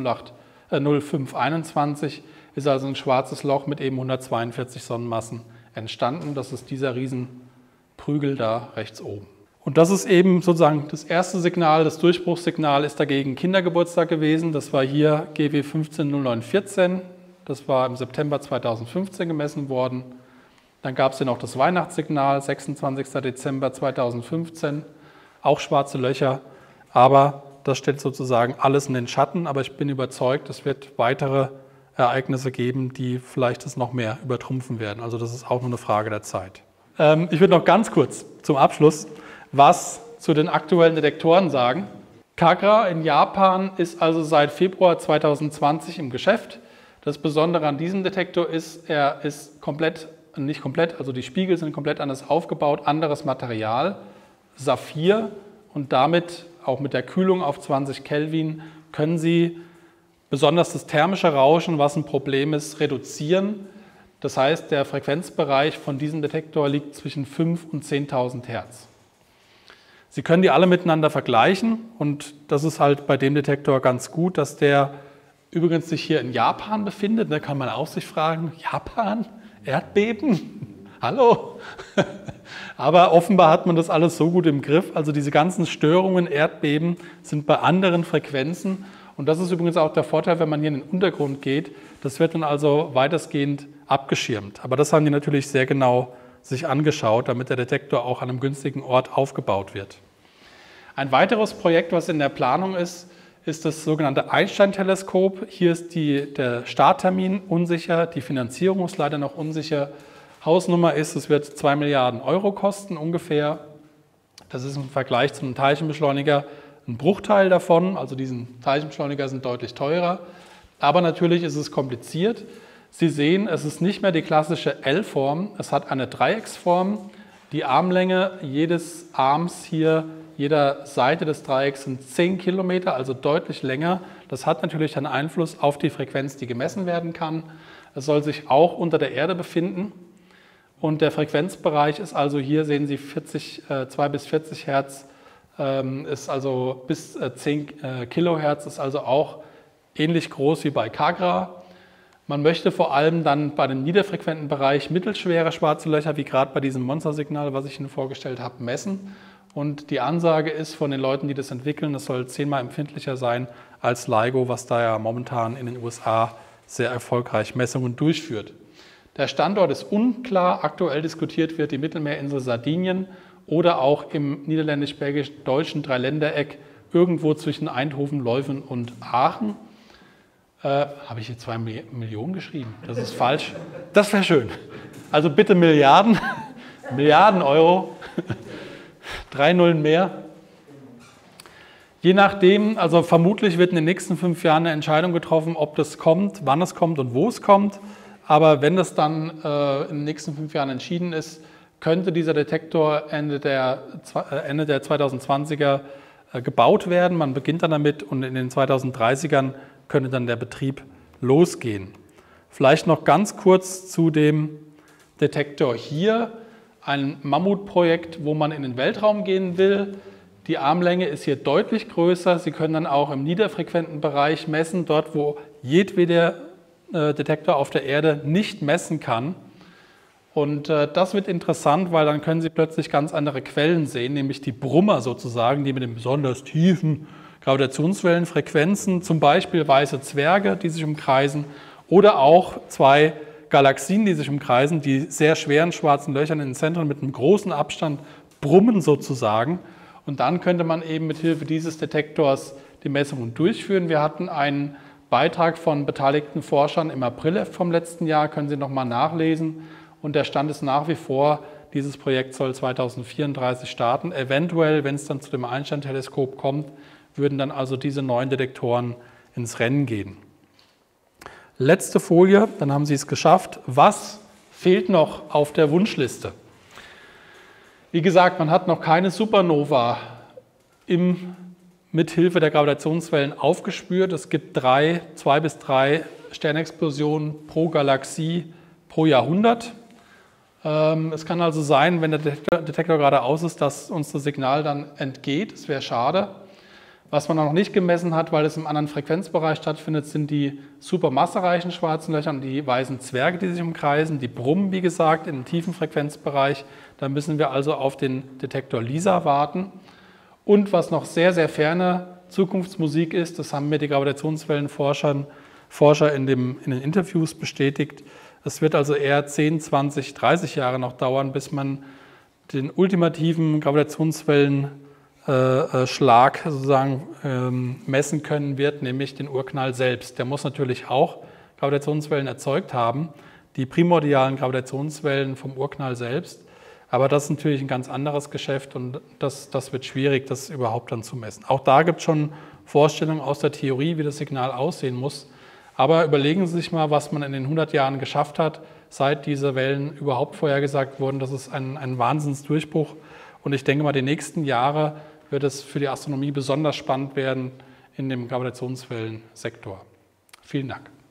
190521, ist also ein schwarzes Loch mit eben 142 Sonnenmassen entstanden. Das ist dieser Riesenprügel da rechts oben. Und das ist eben sozusagen das erste Signal, das Durchbruchssignal ist dagegen Kindergeburtstag gewesen. Das war hier GW 150914. Das war im September 2015 gemessen worden. Dann gab es ja noch das Weihnachtssignal, 26. Dezember 2015, auch schwarze Löcher. Aber das stellt sozusagen alles in den Schatten. Aber ich bin überzeugt, es wird weitere Ereignisse geben, die vielleicht das noch mehr übertrumpfen werden. Also das ist auch nur eine Frage der Zeit. Ich würde noch ganz kurz zum Abschluss was zu den aktuellen Detektoren sagen. Kagra in Japan ist also seit Februar 2020 im Geschäft. Das Besondere an diesem Detektor ist, er ist nicht komplett, also die Spiegel sind komplett anders aufgebaut, anderes Material, Saphir, und damit auch mit der Kühlung auf 20 Kelvin können Sie besonders das thermische Rauschen, was ein Problem ist, reduzieren. Das heißt, der Frequenzbereich von diesem Detektor liegt zwischen 5.000 und 10.000 Hertz. Sie können die alle miteinander vergleichen und das ist halt bei dem Detektor ganz gut, dass der übrigens sich hier in Japan befindet. Da kann man auch sich fragen, Japan? Erdbeben? Hallo? Aber offenbar hat man das alles so gut im Griff. Also diese ganzen Störungen, Erdbeben sind bei anderen Frequenzen. Und das ist übrigens auch der Vorteil, wenn man hier in den Untergrund geht. Das wird dann also weitestgehend abgeschirmt. Aber das haben die natürlich sehr genau sich angeschaut, damit der Detektor auch an einem günstigen Ort aufgebaut wird. Ein weiteres Projekt, was in der Planung ist, ist das sogenannte Einstein-Teleskop. Hier ist der Starttermin unsicher, die Finanzierung ist leider noch unsicher. Hausnummer ist, es wird 2 Milliarden Euro kosten ungefähr. Das ist im Vergleich zu einem Teilchenbeschleuniger ein Bruchteil davon. Also diese Teilchenbeschleuniger sind deutlich teurer. Aber natürlich ist es kompliziert. Sie sehen, es ist nicht mehr die klassische L-Form, es hat eine Dreiecksform. Die Armlänge jedes Arms hier, jeder Seite des Dreiecks sind 10 Kilometer, also deutlich länger. Das hat natürlich einen Einfluss auf die Frequenz, die gemessen werden kann. Es soll sich auch unter der Erde befinden. Und der Frequenzbereich ist also hier, sehen Sie, 2 bis 40 Hertz, ist also bis 10 Kilohertz, ist also auch ähnlich groß wie bei Kagra. Man möchte vor allem dann bei dem niederfrequenten Bereich mittelschwere schwarze Löcher, wie gerade bei diesem Monstersignal, was ich Ihnen vorgestellt habe, messen. Und die Ansage ist von den Leuten, die das entwickeln, das soll 10-mal empfindlicher sein als LIGO, was da ja momentan in den USA sehr erfolgreich Messungen durchführt. Der Standort ist unklar. Aktuell diskutiert wird die Mittelmeerinsel Sardinien oder auch im niederländisch-belgisch-deutschen Dreiländereck irgendwo zwischen Eindhoven, Leuven und Aachen. Habe ich hier 2 Millionen geschrieben? Das ist falsch. Das wäre schön. Also bitte Milliarden, Milliarden Euro, 3 Nullen mehr. Je nachdem, also vermutlich wird in den nächsten 5 Jahren eine Entscheidung getroffen, ob das kommt, wann es kommt und wo es kommt. Aber wenn das dann in den nächsten 5 Jahren entschieden ist, könnte dieser Detektor Ende der 2020er gebaut werden. Man beginnt dann damit und in den 2030ern könnte dann der Betrieb losgehen. Vielleicht noch ganz kurz zu dem Detektor hier. Ein Mammutprojekt, wo man in den Weltraum gehen will. Die Armlänge ist hier deutlich größer. Sie können dann auch im niederfrequenten Bereich messen, dort wo jedweder Detektor auf der Erde nicht messen kann. Und das wird interessant, weil dann können Sie plötzlich ganz andere Quellen sehen, nämlich die Brummer sozusagen, die mit den besonders tiefen Gravitationswellenfrequenzen, zum Beispiel weiße Zwerge, die sich umkreisen, oder auch 2 Galaxien, die sich umkreisen, die sehr schweren schwarzen Löchern in den Zentren mit einem großen Abstand brummen sozusagen. Und dann könnte man eben mit Hilfe dieses Detektors die Messungen durchführen. Wir hatten einen Beitrag von beteiligten Forschern im April vom letzten Jahr, können Sie nochmal nachlesen. Und der Stand ist nach wie vor, dieses Projekt soll 2034 starten. Eventuell, wenn es dann zu dem Einstein-Teleskop kommt, würden dann also diese neuen Detektoren ins Rennen gehen. Letzte Folie, dann haben Sie es geschafft. Was fehlt noch auf der Wunschliste? Wie gesagt, man hat noch keine Supernova mithilfe der Gravitationswellen aufgespürt. Es gibt 2 bis 3 Sternexplosionen pro Galaxie pro Jahrhundert. Es kann also sein, wenn der Detektor gerade aus ist, dass uns das Signal dann entgeht. Das wäre schade. Was man noch nicht gemessen hat, weil es im anderen Frequenzbereich stattfindet, sind die supermassereichen schwarzen Löcher und die weißen Zwerge, die sich umkreisen. Die brummen, wie gesagt, in den tiefen Frequenzbereich. Da müssen wir also auf den Detektor LISA warten. Und was noch sehr, sehr ferne Zukunftsmusik ist, das haben mir die Gravitationswellenforscher in den Interviews bestätigt, Es wird also eher 10, 20, 30 Jahre noch dauern, bis man den ultimativen Gravitationswellenschlag sozusagen messen können wird, nämlich den Urknall selbst. Der muss natürlich auch Gravitationswellen erzeugt haben, die primordialen Gravitationswellen vom Urknall selbst. Aber das ist natürlich ein ganz anderes Geschäft und das wird schwierig, das überhaupt dann zu messen. Auch da gibt es schon Vorstellungen aus der Theorie, wie das Signal aussehen muss. Aber überlegen Sie sich mal, was man in den 100 Jahren geschafft hat, seit diese Wellen überhaupt vorhergesagt wurden. Das ist ein Wahnsinnsdurchbruch. Und ich denke mal, die nächsten Jahre wird es für die Astronomie besonders spannend werden in dem Gravitationswellensektor. Vielen Dank.